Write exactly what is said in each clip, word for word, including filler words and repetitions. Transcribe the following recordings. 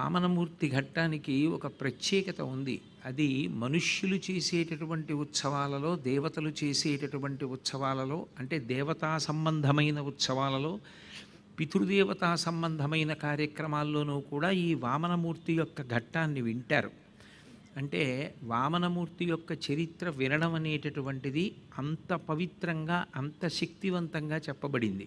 వామనమూర్తి ఘట్టానికి ఒక ప్రత్యేకత ఉంది. అది మనుష్యులు చేసేటటువంటి ఉత్సవాలలో, దేవతలు చేసేటటువంటి ఉత్సవాలలో, అంటే దేవతా సంబంధమైన ఉత్సవాలలో, పితృదేవతా సంబంధమైన కార్యక్రమాల్లోనూ కూడా ఈ వామనమూర్తి యొక్క ఘట్టాన్ని వింటారు. అంటే వామనమూర్తి యొక్క చరిత్ర వినడం అనేటటువంటిది అంత పవిత్రంగా, అంత శక్తివంతంగా చెప్పబడింది.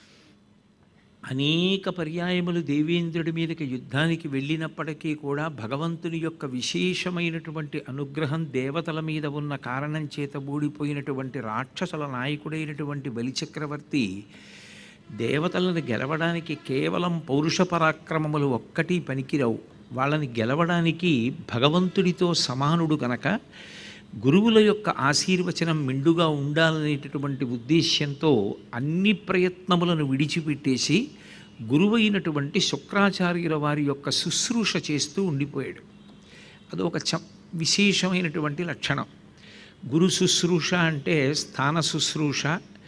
అనేక పర్యాయములు దేవేంద్రుడి మీదకి యుద్ధానికి వెళ్ళినప్పటికీ కూడా భగవంతుని యొక్క విశేషమైనటువంటి అనుగ్రహం దేవతల మీద ఉన్న కారణం చేత బూడిపోయినటువంటి రాక్షసుల నాయకుడైనటువంటి బలిచక్రవర్తి దేవతలను గెలవడానికి కేవలం పౌరుష పరాక్రమములు ఒక్కటి పనికిరావు. వాళ్ళని గెలవడానికి భగవంతుడితో సమానుడు కనుక గురువుల యొక్క ఆశీర్వచనం మెండుగా ఉండాలనేటటువంటి ఉద్దేశ్యంతో అన్ని ప్రయత్నములను విడిచిపెట్టేసి గురువైనటువంటి శుక్రాచార్యుల వారి యొక్క శుశ్రూష చేస్తూ ఉండిపోయాడు. అదొక చ విశేషమైనటువంటి లక్షణం. గురు శుశ్రూష అంటే స్థాన శుశ్రూష,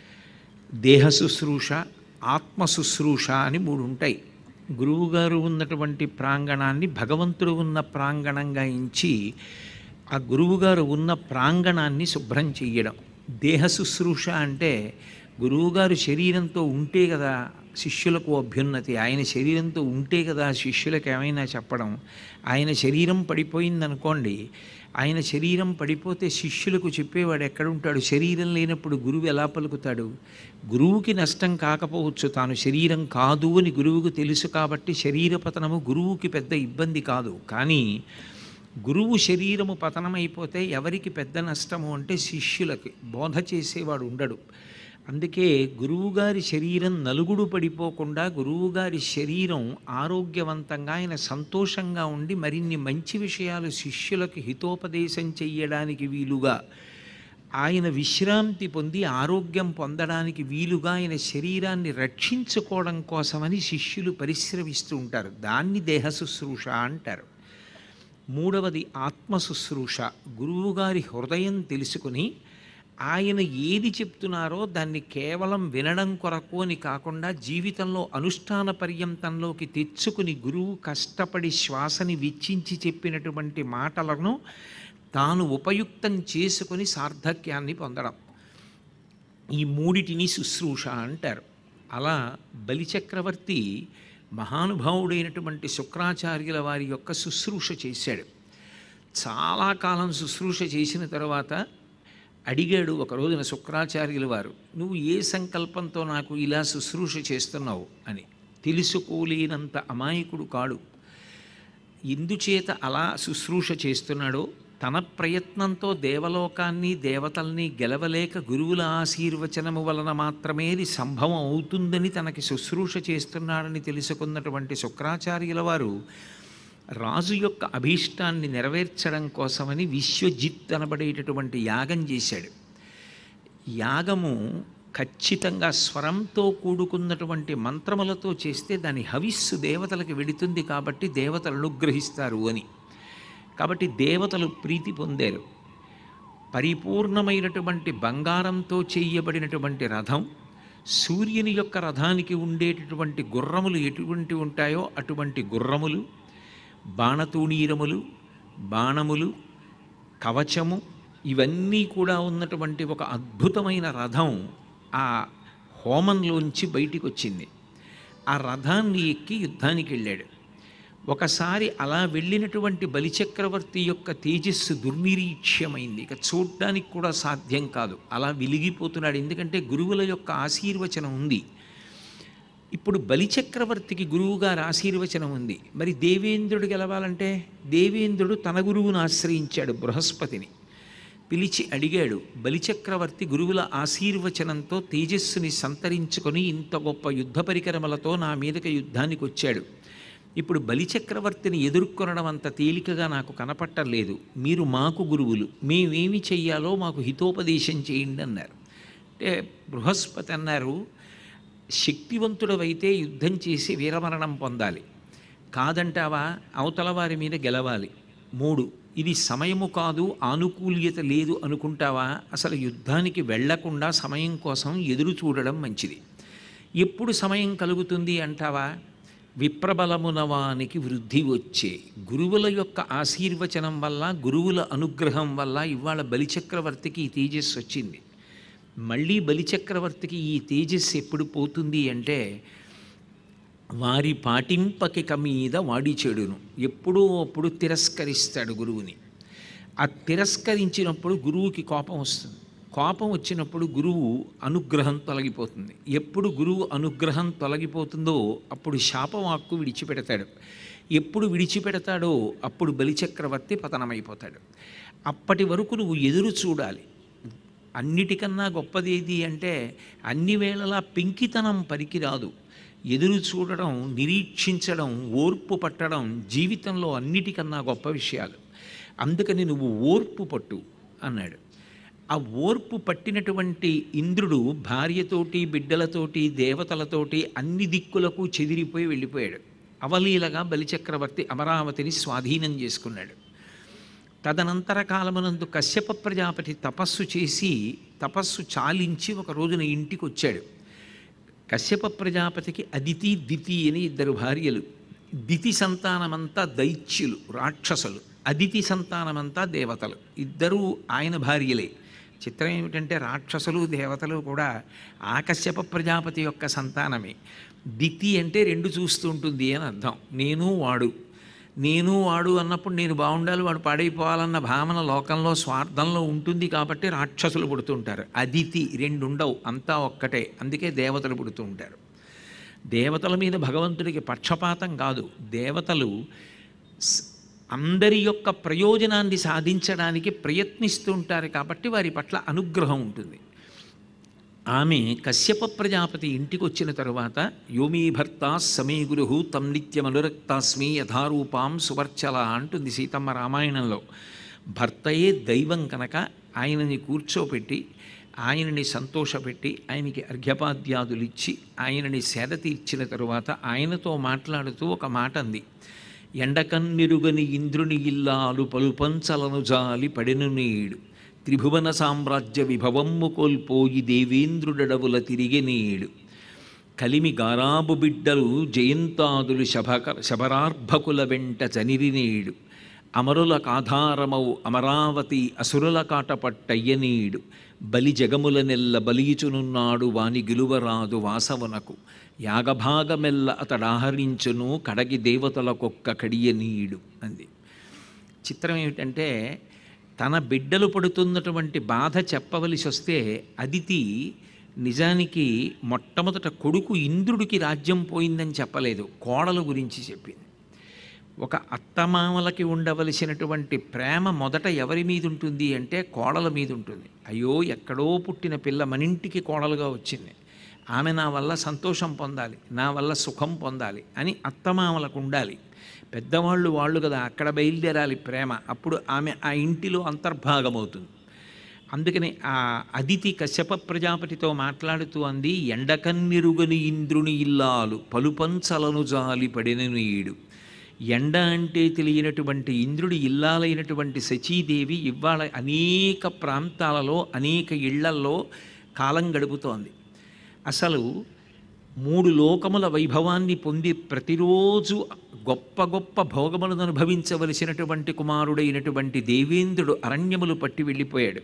దేహ శుశ్రూష, ఆత్మ శుశ్రూష అని మూడు ఉంటాయి. గురువుగారు ఉన్నటువంటి ప్రాంగణాన్ని భగవంతుడు ఉన్న ప్రాంగణంగా ఎంచి ఆ గురువుగారు ఉన్న ప్రాంగణాన్ని శుభ్రం చెయ్యడం. దేహ శుశ్రూష అంటే గురువుగారు శరీరంతో ఉంటే కదా శిష్యులకు అభ్యున్నతి, ఆయన శరీరంతో ఉంటే కదా శిష్యులకు ఏమైనా చెప్పడం. ఆయన శరీరం పడిపోయిందనుకోండి, ఆయన శరీరం పడిపోతే శిష్యులకు చెప్పేవాడు ఎక్కడుంటాడు? శరీరం లేనప్పుడు గురువు ఎలా పలుకుతాడు? గురువుకి నష్టం కాకపోవచ్చు, తాను శరీరం కాదు అని గురువుకు తెలుసు కాబట్టి శరీర పతనము గురువుకి పెద్ద ఇబ్బంది కాదు. కానీ గురువు శరీరము పతనమైపోతే ఎవరికి పెద్ద నష్టము అంటే శిష్యులకి. బోధ చేసేవాడు ఉండడు. అందుకే గురువుగారి శరీరం నలుగుడు పడిపోకుండా గురువుగారి శరీరం ఆరోగ్యవంతంగా ఆయన సంతోషంగా ఉండి మరిన్ని మంచి విషయాలు శిష్యులకు హితోపదేశం చెయ్యడానికి వీలుగా, ఆయన విశ్రాంతి పొంది ఆరోగ్యం పొందడానికి వీలుగా ఆయన శరీరాన్ని రక్షించుకోవడం కోసమని శిష్యులు పరిశ్రమిస్తూ ఉంటారు. దాన్ని దేహ శుశ్రూష అంటారు. మూడవది ఆత్మ శుశ్రూష. గురువుగారి హృదయం తెలుసుకుని ఆయన ఏది చెప్తున్నారో దాన్ని కేవలం వినడం కొరకు అని కాకుండా జీవితంలో అనుష్ఠాన పర్యంతంలోకి తెచ్చుకుని గురువు కష్టపడి శ్వాసని వెచ్చించి చెప్పినటువంటి మాటలను తాను ఉపయుక్తం చేసుకుని సార్థక్యాన్ని పొందడం, ఈ మూడిటిని శుశ్రూష అంటారు. అలా బలిచక్రవర్తి మహానుభావుడైనటువంటి శుక్రాచార్యుల వారి యొక్క శుశ్రూష చేశాడు. చాలా కాలం శుశ్రూష చేసిన తర్వాత అడిగాడు ఒక రోజున శుక్రాచార్యుల వారు, నువ్వు ఏ సంకల్పంతో నాకు ఇలా శుశ్రూష చేస్తున్నావు అని. తెలుసుకోలేనంత అమాయకుడు కాడు. ఎందుచేత అలా శుశ్రూష చేస్తున్నాడో, తన ప్రయత్నంతో దేవలోకాన్ని దేవతల్ని గెలవలేక గురువుల ఆశీర్వచనము వలన మాత్రమే ఇది సంభవం అవుతుందని తనకి శుశ్రూష చేస్తున్నాడని తెలుసుకున్నటువంటి శుక్రాచార్యుల వారు రాజు యొక్క అభీష్టాన్ని నెరవేర్చడం కోసమని విశ్వజిత్ అనబడేటటువంటి యాగం చేశాడు. యాగము ఖచ్చితంగా స్వరంతో కూడుకున్నటువంటి మంత్రములతో చేస్తే దాని హవిస్సు దేవతలకు వెడుతుంది కాబట్టి దేవతలు అనుగ్రహిస్తారు అని. కాబట్టి దేవతలు ప్రీతి పొందారు. పరిపూర్ణమైనటువంటి బంగారంతో చేయబడినటువంటి రథం, సూర్యుని యొక్క రథానికి ఉండేటటువంటి గుర్రములు ఎటువంటి ఉంటాయో అటువంటి గుర్రములు, బాణతూణీరములు, బాణములు, కవచము, ఇవన్నీ కూడా ఉన్నటువంటి ఒక అద్భుతమైన రథం ఆ హోమంలోంచి బయటికి వచ్చింది. ఆ రథాన్ని ఎక్కి యుద్ధానికి వెళ్ళాడు. ఒకసారి అలా వెళ్ళినటువంటి బలిచక్రవర్తి యొక్క తేజస్సు దుర్నిరీక్ష్యమైంది. ఇక చూడ్డానికి కూడా సాధ్యం కాదు. అలా వెలిగిపోతున్నాడు. ఎందుకంటే గురువుల యొక్క ఆశీర్వచనం ఉంది. ఇప్పుడు బలిచక్రవర్తికి గురువుగారు ఆశీర్వచనం ఉంది. మరి దేవేంద్రుడు గెలవాలంటే దేవేంద్రుడు తన గురువును ఆశ్రయించాడు, బృహస్పతిని పిలిచి అడిగాడు. బలిచక్రవర్తి గురువుల ఆశీర్వచనంతో తేజస్సుని సంతరించుకొని ఇంత గొప్ప యుద్ధ పరికరములతో నా మీదకి యుద్ధానికి వచ్చాడు. ఇప్పుడు బలిచక్రవర్తిని ఎదుర్కొనడం అంత తేలికగా నాకు కనపట్టలేదు. మీరు మాకు గురువులు, మేమేమి చెయ్యాలో మాకు హితోపదేశం చేయండి అన్నారు. అంటే బృహస్పతి అన్నారు, శక్తివంతుడవైతే యుద్ధం చేసి వీరమరణం పొందాలి, కాదంటావా అవతల వారి మీద గెలవాలి. మూడు, ఇది సమయము కాదు, ఆనుకూల్యత లేదు అనుకుంటావా, అసలు యుద్ధానికి వెళ్లకుండా సమయం కోసం ఎదురు చూడడం మంచిది. ఎప్పుడు సమయం కలుగుతుంది అంటావా, విప్రబలమున వానికి వృద్ధి వచ్చే. గురువుల యొక్క ఆశీర్వచనం వల్ల, గురువుల అనుగ్రహం వల్ల ఇవాళ బలిచక్రవర్తికి ఈ తేజస్సు వచ్చింది. మళ్ళీ బలిచక్రవర్తికి ఈ తేజస్సు ఎప్పుడు పోతుంది అంటే, వారి పాటింపకిక మీద వాడి చెడును ఎప్పుడూ అప్పుడు తిరస్కరిస్తాడు గురువుని. ఆ తిరస్కరించినప్పుడు గురువుకి కోపం వస్తుంది. కోపం వచ్చినప్పుడు గురువు అనుగ్రహం తొలగిపోతుంది. ఎప్పుడు గురువు అనుగ్రహం తొలగిపోతుందో అప్పుడు శాపవాక్కు విడిచిపెడతాడు. ఎప్పుడు విడిచిపెడతాడో అప్పుడు బలిచక్రవర్తి పతనమైపోతాడు. అప్పటి వరకు నువ్వు ఎదురు చూడాలి. అన్నిటికన్నా గొప్పది ఏది అంటే, అన్ని వేళలా పెంకితనం పనికిరాదు. ఎదురు చూడడం, నిరీక్షించడం, ఓర్పు పట్టడం జీవితంలో అన్నిటికన్నా గొప్ప విషయాలు. అందుకని నువ్వు ఓర్పు పట్టు అన్నాడు. ఆ ఓర్పు పట్టినటువంటి ఇంద్రుడు భార్యతోటి, బిడ్డలతోటి, దేవతలతోటి అన్ని దిక్కులకు చెదిరిపోయి వెళ్ళిపోయాడు. అవలీలగా బలిచక్రవర్తి అమరావతిని స్వాధీనం చేసుకున్నాడు. తదనంతర కాలమునందు కశ్యప ప్రజాపతి తపస్సు చేసి, తపస్సు చాలించి ఒక రోజున ఇంటికి వచ్చాడు. కశ్యప ప్రజాపతికి అదితి, దితి అని ఇద్దరు భార్యలు. దితి సంతానమంతా దైత్యులు, రాక్షసులు. అదితి సంతానమంతా దేవతలు. ఇద్దరూ ఆయన భార్యలే. చిత్రం ఏమిటంటే, రాక్షసులు దేవతలు కూడా ఆ కశ్యప ప్రజాపతి యొక్క సంతానమే. దితి అంటే రెండు చూస్తూ ఉంటుంది అని అర్థం. నేను వాడు, నేను వాడు అన్నప్పుడు నేను బాగుండాలి, వాడు పాడైపోవాలన్న భావన లోకంలో స్వార్థంలో ఉంటుంది. కాబట్టి రాక్షసులు పుడుతుంటారు. అదితి రెండు ఉండవు, అంతా ఒక్కటే. అందుకే దేవతలు పుడుతూ ఉంటారు. దేవతల మీద భగవంతుడికి పక్షపాతం కాదు. దేవతలు అందరి యొక్క ప్రయోజనాన్ని సాధించడానికి ప్రయత్నిస్తూ ఉంటారు కాబట్టి వారి పట్ల అనుగ్రహం ఉంటుంది. ఆమె కశ్యప ప్రజాపతి ఇంటికి వచ్చిన తరువాత, యోమీ భర్త సమీ గురు తం నిత్యమనురక్తాస్మి యథారూపాం సువర్చల అంటుంది సీతమ్మ రామాయణంలో. భర్తయే దైవం కనుక ఆయనని కూర్చోపెట్టి, ఆయనని సంతోషపెట్టి, ఆయనకి అర్ఘ్యపాద్యాదులు ఇచ్చి, ఆయనని సేద తీర్చిన తరువాత ఆయనతో మాట్లాడుతూ ఒక మాట అంది. ఎండకన్నిరుగని ఇంద్రుని ఇల్లాలు పలుపంచలను జాలి పడెను నీడు, త్రిభువన సామ్రాజ్య విభవమ్ము కోల్పోయి దేవేంద్రుడడవుల తిరిగి నీడు, కలిమి గారాబు బిడ్డలు జయంతాదులు శభక శబరార్భకుల వెంట చనిరి నీడు, అమరుల కాధారమౌ అమరావతి అసురుల కాటపట్టయ్య నీడు, బలి జగముల నెల్ల బలియుచునున్నాడు వాని గిలువరాదు వాసవనకు, యాగభాగమెల్ల అతడాహరించును కడగి దేవతలకొక్క కడియ నీడు అంది. చిత్రం ఏమిటంటే, తన బిడ్డలు పడుతున్నటువంటి బాధ చెప్పవలసి వస్తే అదితి నిజానికి మొట్టమొదట కొడుకు ఇంద్రుడికి రాజ్యం పోయిందని చెప్పలేదు, కోడలు గురించి చెప్పింది. ఒక అత్తమామలకి ఉండవలసినటువంటి ప్రేమ మొదట ఎవరి మీద ఉంటుంది అంటే కోడల మీద ఉంటుంది. అయ్యో, ఎక్కడో పుట్టిన పిల్ల మనింటికి కోడలుగా వచ్చింది, ఆమె నా వల్ల సంతోషం పొందాలి, నా వల్ల సుఖం పొందాలి అని అత్తమామలకు ఉండాలి. పెద్దవాళ్ళు వాళ్ళు కదా, అక్కడ బయలుదేరాలి ప్రేమ. అప్పుడు ఆమె ఆ ఇంటిలో అంతర్భాగమవుతుంది. అందుకని ఆ అదితి కశ్యప ప్రజాపతితో మాట్లాడుతూ అంది, ఎండకన్నిరుగని ఇంద్రుని ఇల్లాలు పలుపంచలను జాలి పడిన నీడు. ఎండ అంటే తెలియనటువంటి ఇంద్రుడి ఇల్లాలైనటువంటి శచీదేవి ఇవాళ అనేక ప్రాంతాలలో, అనేక ఇళ్లల్లో కాలం గడుపుతోంది. అసలు మూడు లోకముల వైభవాన్ని పొంది ప్రతిరోజు గొప్ప గొప్ప భోగములను అనుభవించవలసినటువంటి కుమారుడైనటువంటి దేవేంద్రుడు అరణ్యములు పట్టి వెళ్ళిపోయాడు.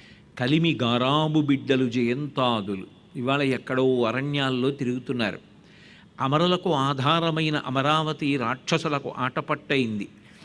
కలిమి గారాబు బిడ్డలు జయంతాదులు ఇవాళ ఎక్కడో అరణ్యాల్లో తిరుగుతున్నారు. అమరులకు ఆధారమైన అమరావతి రాక్షసులకు ఆటపట్టయింది.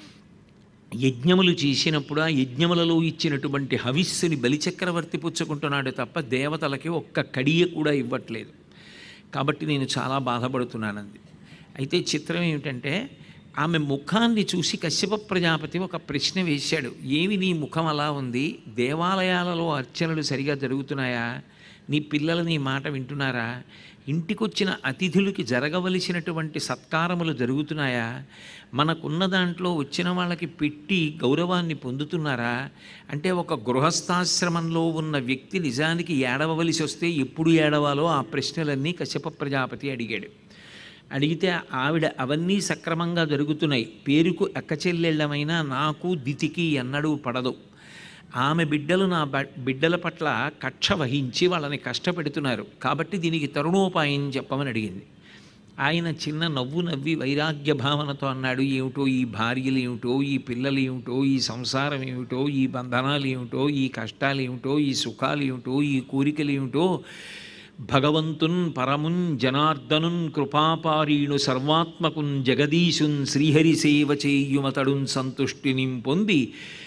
యజ్ఞములు చేసినప్పుడు ఆ యజ్ఞములలో ఇచ్చినటువంటి హవిస్సుని బలిచక్రవర్తి పుచ్చుకుంటున్నాడు తప్ప దేవతలకి ఒక్క కడియ కూడా ఇవ్వట్లేదు. కాబట్టి నేను చాలా బాధపడుతున్నానంది. అయితే చిత్రం ఏమిటంటే, ఆమె ముఖాన్ని చూసి కశ్యప ప్రజాపతి ఒక ప్రశ్న వేశాడు. ఏమి నీ ముఖం అలా ఉంది? దేవాలయాలలో అర్చనలు సరిగా జరుగుతున్నాయా? నీ పిల్లలు నీ మాట వింటున్నారా? ఇంటికొచ్చిన అతిథులకి జరగవలసినటువంటి సత్కారములు జరుగుతున్నాయా? మనకున్న దాంట్లో వచ్చిన వాళ్ళకి పెట్టి గౌరవాన్ని పొందుతున్నారా? అంటే ఒక గృహస్థాశ్రమంలో ఉన్న వ్యక్తి నిజానికి ఏడవవలసి వస్తే ఎప్పుడు ఏడవాలో ఆ ప్రశ్నలన్నీ కశ్యప ప్రజాపతి అడిగాడు. అడిగితే ఆవిడ అవన్నీ సక్రమంగా జరుగుతున్నాయి, పేరుకు అక్కచెల్లెళ్ళమైనా నాకు దితికి ఎన్నడూ పడదు, ఆమె బిడ్డలు నా బిడ్డల పట్ల కక్ష వహించి వాళ్ళని కష్టపెడుతున్నారు, కాబట్టి దీనికి తరుణోపాయం చెప్పమని అడిగింది. ఆయన చిన్న నవ్వు నవ్వి వైరాగ్య భావనతో అన్నాడు, ఏమిటో ఈ భార్యలు ఏమిటో, ఈ పిల్లలు ఏమిటో, ఈ సంసారం ఏమిటో, ఈ బంధనాలు ఏమిటో, ఈ కష్టాలు ఏమిటో, ఈ సుఖాలు ఏమిటో, ఈ కోరికలు ఏమిటో, భగవంతున్ పరమున్ జనార్దనున్ కృపాపారీణు సర్వాత్మకున్ జగదీశున్ శ్రీహరి సేవ చేయుమతడున్ సంతుష్టిని పొంది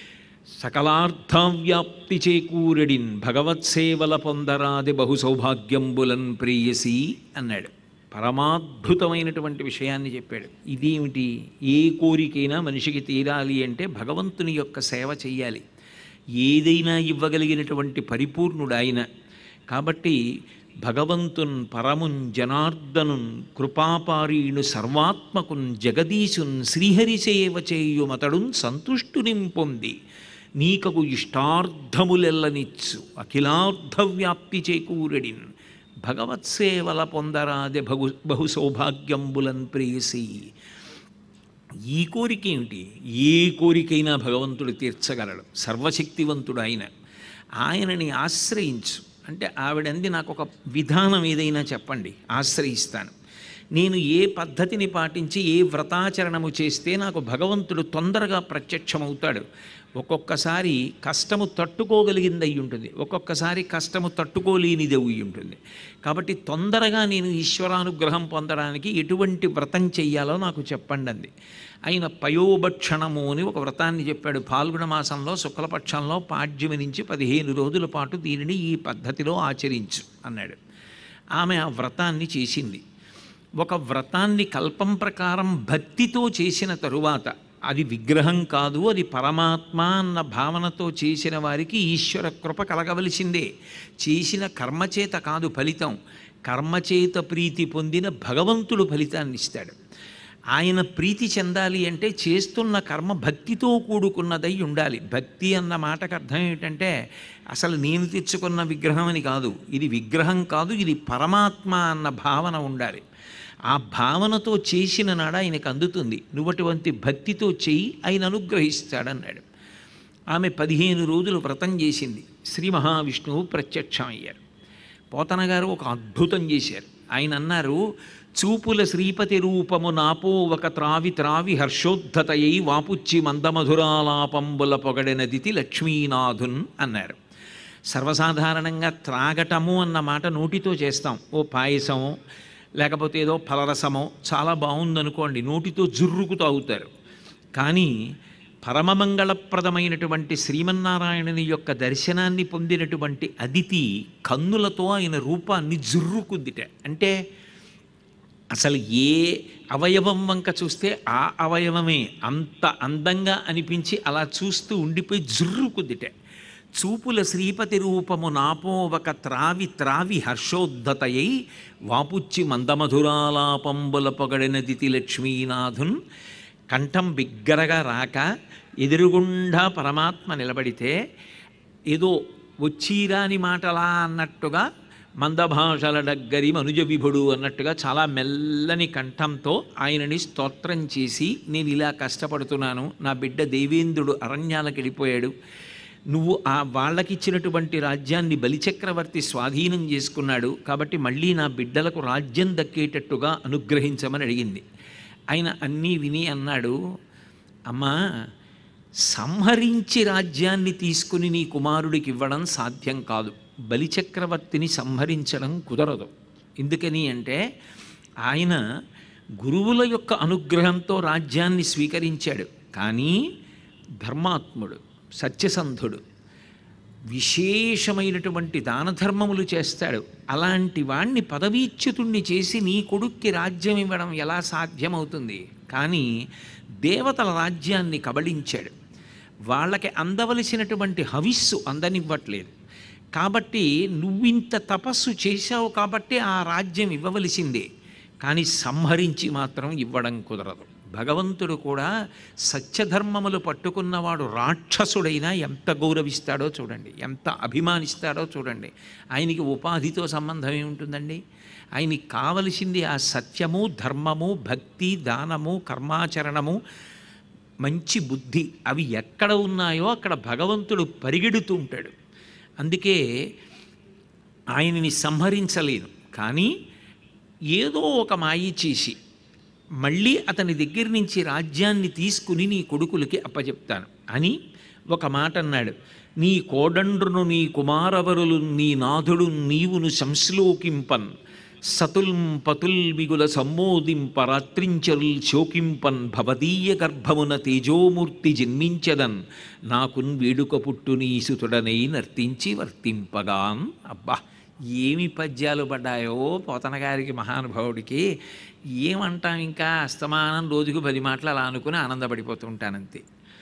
సకలార్థవ్యాప్తి చేకూరెడిన్ భగవత్సేవల పొందరాది బహు సౌభాగ్యంబులన్ ప్రేయసి అన్నాడు. పరమాద్భుతమైనటువంటి విషయాన్ని చెప్పాడు. ఇదేమిటి? ఏ కోరికైనా మనిషికి తీరాలి అంటే భగవంతుని యొక్క సేవ చెయ్యాలి. ఏదైనా ఇవ్వగలిగినటువంటి పరిపూర్ణుడు ఆయన. కాబట్టి భగవంతున్ పరమున్ జనార్దనున్ కృపాపారీణు సర్వాత్మకున్ జగదీశున్ శ్రీహరి సేవ చేయుమతడున్ సంతుష్టునిం పొంది నీకగు ఇష్టార్థములెల్లనిచ్చు అఖిలార్థవ్యాప్తి చేకూరెడిన్ భగవత్సేవల పొందరాదే బహు బహు సౌభాగ్యంబులన్ ప్రేయసి. ఈ కోరిక ఏమిటి? ఏ కోరికైనా భగవంతుడు తీర్చగలడు. సర్వశక్తివంతుడు ఆయన. ఆయనని ఆశ్రయించు అంటే ఆవిడంది, నాకు ఒక విధానం ఏదైనా చెప్పండి, ఆశ్రయిస్తాను. నేను ఏ పద్ధతిని పాటించి ఏ వ్రతాచరణము చేస్తే నాకు భగవంతుడు తొందరగా ప్రత్యక్షమవుతాడు. ఒక్కొక్కసారి కష్టము తట్టుకోగలిగింది అయి ఉంటుంది, ఒక్కొక్కసారి కష్టము తట్టుకోలేనిది అయి ఉంటుంది. కాబట్టి తొందరగా నేను ఈశ్వరానుగ్రహం పొందడానికి ఎటువంటి వ్రతం చెయ్యాలో నాకు చెప్పండి అంది. ఆయన పయోభక్షణము అని ఒక వ్రతాన్ని చెప్పాడు. పాల్గొన మాసంలో శుక్లపక్షంలో పాడ్యమి నుంచి పదిహేను రోజుల పాటు దీనిని ఈ పద్ధతిలో ఆచరించు అన్నాడు. ఆమె ఆ వ్రతాన్ని చేసింది. ఒక వ్రతాన్ని కల్పం ప్రకారం భక్తితో చేసిన తరువాత, అది విగ్రహం కాదు, అది పరమాత్మ అన్న భావనతో చేసిన వారికి ఈశ్వర కృప కలగవలసిందే. చేసిన కర్మచేత కాదు ఫలితం, కర్మచేత ప్రీతి పొందిన భగవంతుడు ఫలితాన్ని ఇస్తాడు. ఆయన ప్రీతి చెందాలి అంటే చేస్తున్న కర్మ భక్తితో కూడుకున్నదై ఉండాలి. భక్తి అన్న మాటకు అర్థం ఏమిటంటే అసలు నేను తెచ్చుకున్న విగ్రహం అని కాదు, ఇది విగ్రహం కాదు, ఇది పరమాత్మ అన్న భావన ఉండాలి. ఆ భావనతో చేసిన నాడు ఆయనకు అందుతుంది. నువ్వు అటువంటి భక్తితో చెయ్యి, ఆయన అనుగ్రహిస్తాడన్నాడు. ఆమె పదిహేను రోజులు వ్రతం చేసింది. శ్రీ మహావిష్ణువు ప్రత్యక్షమయ్యారు. పోతన గారు ఒక అద్భుతం చేశారు. ఆయన అన్నారు, చూపుల శ్రీపతి రూపము నాపో ఒక త్రావి త్రావి హర్షోద్ధతయై వాపుచ్చి మందమధురాలాపంబుల పొగడెనదితి లక్ష్మీనాథున్ అన్నారు. సర్వసాధారణంగా త్రాగటము అన్న మాట నోటితో చేస్తాం. ఓ పాయసమో లేకపోతే ఏదో ఫలరసమో చాలా బాగుందనుకోండి, నోటితో జుర్రుకు తాగుతారు. కానీ పరమమంగళప్రదమైనటువంటి శ్రీమన్నారాయణుని యొక్క దర్శనాన్ని పొందినటువంటి అదితి కన్నులతో ఆయన రూపాన్ని జుర్రుకుందిట. అంటే అసలు ఏ అవయవం వంక చూస్తే ఆ అవయవమే అంత అందంగా అనిపించి అలా చూస్తూ ఉండిపోయి జుర్రుకుందిట. చూపుల శ్రీపతి రూపము నాపోవక త్రావి త్రావి హర్షోద్ధతయై వాపుచ్చి మందమధురాలాపంబుల పొగడినదితి లక్ష్మీనాథున్. కంఠం బిగ్గరగా రాక ఎదురుగుండా పరమాత్మ నిలబడితే ఏదో వచ్చిరాని మాటలా అన్నట్టుగా మందభాషల డగ్గరి మనుజ విభుడు అన్నట్టుగా చాలా మెల్లని కంఠంతో ఆయనని స్తోత్రం చేసి, నేను ఇలా కష్టపడుతున్నాను, నా బిడ్డ దేవేంద్రుడు అరణ్యాలకు వెళ్ళిపోయాడు, నువ్వు ఆ వాళ్ళకిచ్చినటువంటి రాజ్యాన్ని బలిచక్రవర్తి స్వాధీనం చేసుకున్నాడు, కాబట్టి మళ్ళీ నా బిడ్డలకు రాజ్యం దక్కేటట్టుగా అనుగ్రహించమని అడిగింది. ఆయన అన్నీ విని అన్నాడు, అమ్మా, సంహరించి రాజ్యాన్ని తీసుకుని నీ కుమారుడికి ఇవ్వడం సాధ్యం కాదు. బలిచక్రవర్తిని సంహరించడం కుదరదు. ఎందుకని అంటే ఆయన గురువుల యొక్క అనుగ్రహంతో రాజ్యాన్ని స్వీకరించాడు. కానీ ధర్మాత్ముడు, సత్యసంధుడు, విశేషమైనటువంటి దాన ధర్మములు చేస్తాడు. అలాంటి వాణ్ణి పదవీచ్యుతుణ్ణి చేసి నీ కొడుక్కి రాజ్యం ఇవ్వడం ఎలా సాధ్యమవుతుంది? కానీ దేవతల రాజ్యాన్ని కబళించాడు. వాళ్ళకి అందవలసినటువంటి హవిస్సు అందనివ్వట్లేదు. కాబట్టి నువ్వింత తపస్సు చేశావు కాబట్టి ఆ రాజ్యం ఇవ్వవలసిందే, కానీ సంహరించి మాత్రం ఇవ్వడం కుదరదు. భగవంతుడు కూడా సత్యధర్మములు పట్టుకున్నవాడు రాక్షసుడైనా ఎంత గౌరవిస్తాడో చూడండి, ఎంత అభిమానిస్తాడో చూడండి. ఆయనకి ఉపాధితో సంబంధం ఏముంటుందండి? ఆయనకి కావలసింది ఆ సత్యము, ధర్మము, భక్తి, దానము, కర్మాచరణము, మంచి బుద్ధి. అవి ఎక్కడ ఉన్నాయో అక్కడ భగవంతుడు పరిగెడుతూ ఉంటాడు. అందుకే ఆయనని సంహరించలేను, కానీ ఏదో ఒక మాయి చేసి మళ్ళీ అతని దగ్గర నుంచి రాజ్యాన్ని తీసుకుని నీ కొడుకులకి అప్పచెప్తాను అని ఒక మాట అన్నాడు. నీ కోడండ్రును నీ కుమారవరులు నీ నాథుడు నీవును సంశ్లోకింపన్ సతుల్ పతుల్ మిగుల సమ్మోదింప రాత్రించరుల్ శోకింపన్ భవదీయ గర్భమున తేజోమూర్తి జన్మించదన్ నాకున్ వేడుక పుట్టు నీసుతుడనై నర్తించి వర్తింపగాన్. అబ్బా, ఏమి పద్యాలు పడ్డాయో పోతన గారికి, మహానుభావుడికి. ఏమంటాం ఇంకా, అస్తమానం రోజుకు పది మాటలు అలా అనుకుని ఆనందపడిపోతూ ఉంటానంతే.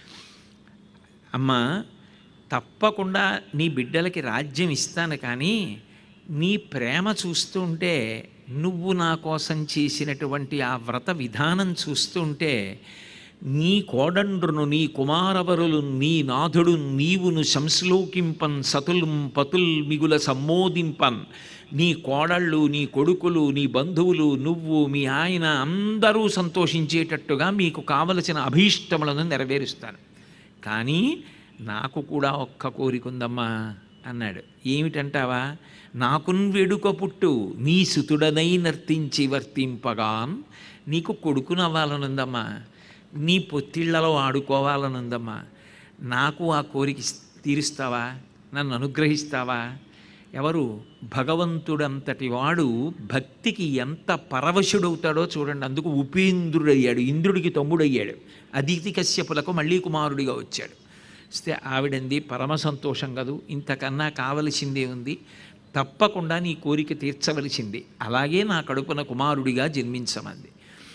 అమ్మా, తప్పకుండా నీ బిడ్డలకి రాజ్యం ఇస్తాను, కానీ నీ ప్రేమ చూస్తుంటే, నువ్వు నా కోసం చేసినటువంటి ఆ వ్రత విధానం చూస్తుంటే, నీ కోడండ్రును నీ కుమారవరులు నీ నాథుడు నీవును సంశ్లోకింపన్ సతుల్ పతుల్ మిగుల సమ్మోదింపన్, నీ కోడళ్ళు నీ కొడుకులు నీ బంధువులు నువ్వు మీ ఆయన అందరూ సంతోషించేటట్టుగా మీకు కావలసిన అభీష్టములను నెరవేరుస్తాను. కానీ నాకు కూడా ఒక్క కోరిక ఉందమ్మా అన్నాడు. ఏమిటంటావా? నాకున్ వేడుక పుట్టు నీ సుతుడనై నర్తించి వర్తింపగాన్. నీకు కొడుకునవ్వాలనుందమ్మా, నీ పొత్తిళ్లలో ఆడుకోవాలనుందమ్మా. నాకు ఆ కోరిక తీరుస్తావా? నన్ను అనుగ్రహిస్తావా? ఎవరు? భగవంతుడంతటి వాడు భక్తికి ఎంత పరవశుడవుతాడో చూడండి. అందుకు ఉపేంద్రుడయ్యాడు, ఇంద్రుడికి తమ్ముడయ్యాడు. అదితి కశ్యపులకు మళ్ళీ కుమారుడిగా వచ్చాడు. వస్తే ఆవిడంది, పరమ సంతోషం కదూ, ఇంతకన్నా కావలసిందే ఉంది, తప్పకుండా నీ కోరిక తీర్చవలసింది, అలాగే నా కడుపున కుమారుడిగా జన్మించమంది.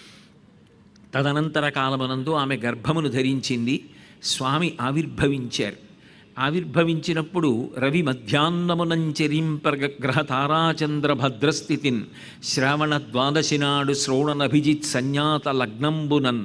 తదనంతర కాలమునందు ఆమె గర్భమును ధరించింది. స్వామి ఆవిర్భవించారు. ఆవిర్భవించినప్పుడు రవి మధ్యాహ్నమునంచరింపగ్రహ తారాచంద్ర భద్రస్థితిన్ శ్రావణ ద్వాదశి నాడు శ్రవణనభిజిత్ సంజ్ఞాత లగ్నంబునన్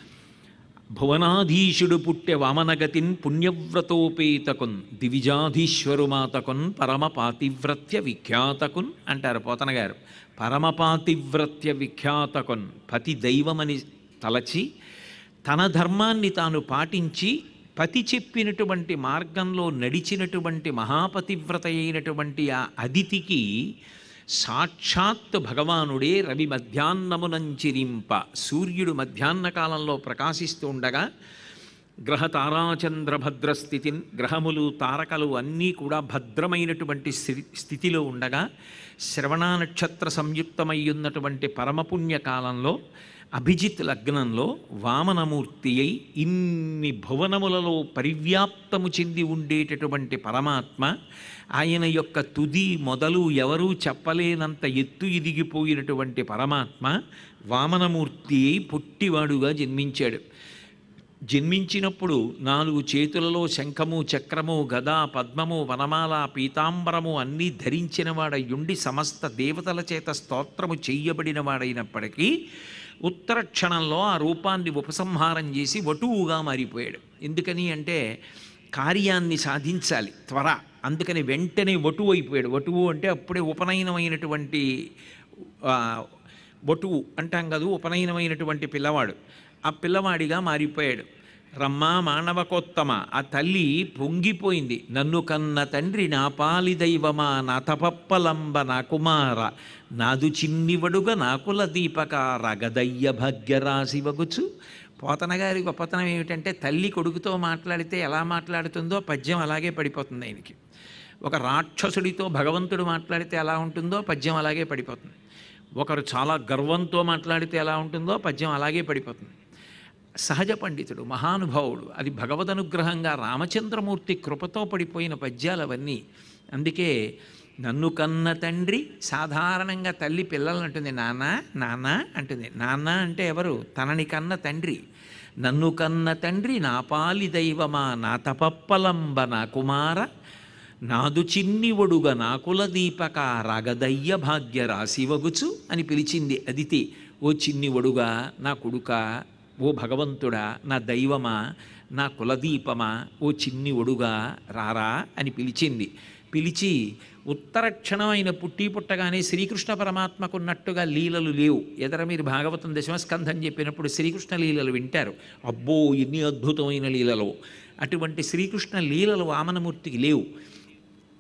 భువనాధీశుడు పుట్టె వామనగతిన్ పుణ్యవ్రతోపేతకున్ దివిజాధీశ్వరుమాతకున్ పరమపాతివ్రత్య విఖ్యాతకున్ అంటారు పోతన గారు. పరమపాతివ్రత్య విఖ్యాతకున్, పతి దైవమని తలచి తన ధర్మాన్ని తాను పాటించి పతి చెప్పినటువంటి మార్గంలో నడిచినటువంటి మహాపతివ్రత అయినటువంటి ఆ అదితికి సాక్షాత్ భగవానుడే రవి మధ్యాహ్నమునంచిరింప, సూర్యుడు మధ్యాహ్న కాలంలో ప్రకాశిస్తూ ఉండగా గ్రహ తారాచంద్ర భద్రస్థితిని, గ్రహములు తారకలు అన్నీ కూడా భద్రమైనటువంటి స్థితిలో ఉండగా శ్రవణ నక్షత్ర సంయుక్తమై ఉన్నటువంటి పరమపుణ్య కాలంలో అభిజిత్ లగ్నంలో వామనమూర్తి అయి ఇన్ని భువనములలో పరివ్యాప్తము చెంది ఉండేటటువంటి పరమాత్మ, ఆయన యొక్క తుది మొదలు ఎవరూ చెప్పలేనంత ఎత్తు ఎదిగిపోయినటువంటి పరమాత్మ వామనమూర్తి అయి పొట్టివాడుగా జన్మించాడు. జన్మించినప్పుడు నాలుగు చేతులలో శంఖము చక్రము గద పద్మము వనమాల పీతాంబరము అన్నీ ధరించిన వాడయుండి సమస్త దేవతల చేత స్తోత్రము చెయ్యబడిన వాడైనప్పటికీ ఉత్తర క్షణంలో ఆ రూపాన్ని ఉపసంహారం చేసి వటువుగా మారిపోయాడు. ఎందుకని అంటే కార్యాన్ని సాధించాలి త్వర, అందుకని వెంటనే వటువు అయిపోయాడు. వటువు అంటే అప్పుడే ఉపనయనమైనటువంటి వటువు అంటాం కదా, ఉపనయనమైనటువంటి పిల్లవాడు. ఆ పిల్లవాడిగా మారిపోయాడు. రమ్మా మానవకోత్తమ, ఆ తల్లి పొంగిపోయింది. నన్ను కన్న తండ్రి నా పాలి దైవమా నా తపప్పలంబ నా కుమార నాదు చిన్నివడుగ నాకుల దీపక రగదయ్య భాగ్యరాశి వగుచు. పోతన గారి గొప్పతనం ఏమిటంటే, తల్లి కొడుకుతో మాట్లాడితే ఎలా మాట్లాడుతుందో పద్యం అలాగే పడిపోతుంది ఆయనకి. ఒక రాక్షసుడితో భగవంతుడు మాట్లాడితే ఎలా ఉంటుందో పద్యం అలాగే పడిపోతుంది. ఒకరు చాలా గర్వంతో మాట్లాడితే ఎలా ఉంటుందో పద్యం అలాగే పడిపోతుంది. సహజ పండితుడు, మహానుభావుడు, అది భగవదనుగ్రహంగా రామచంద్రమూర్తి కృపతో పడిపోయిన పద్యాలు అవన్నీ. అందుకే నన్ను కన్న తండ్రి, సాధారణంగా తల్లి పిల్లలను అంటుంది నాన్న నాన్న అంటుంది. నాన్న అంటే ఎవరు? తనని కన్న తండ్రి. నన్ను కన్న తండ్రి నా పాలి దైవమా నా తపప్పలంబ నా కుమార నాదు చిన్ని ఒడుగ నాకుల దీపక రగదయ్య భాగ్య రాశి వగుచు అని పిలిచింది అదితి. ఓ చిన్ని ఒడుగా నా కొడుక, ఓ భగవంతుడా నా దైవమా నా కులదీపమా, ఓ చిన్ని ఒడుగా రారా అని పిలిచింది. పిలిచి ఉత్తర క్షణం ఆయన పుట్టి పుట్టగానే శ్రీకృష్ణ పరమాత్మకున్నట్టుగా లీలలు లేవు. ఎదర మీరు భాగవతం దశమస్కంధం చెప్పినప్పుడు శ్రీకృష్ణ లీలలు వింటారు. అబ్బో ఎన్ని అద్భుతమైన లీలలో! అటువంటి శ్రీకృష్ణ లీలలు వామనమూర్తికి లేవు.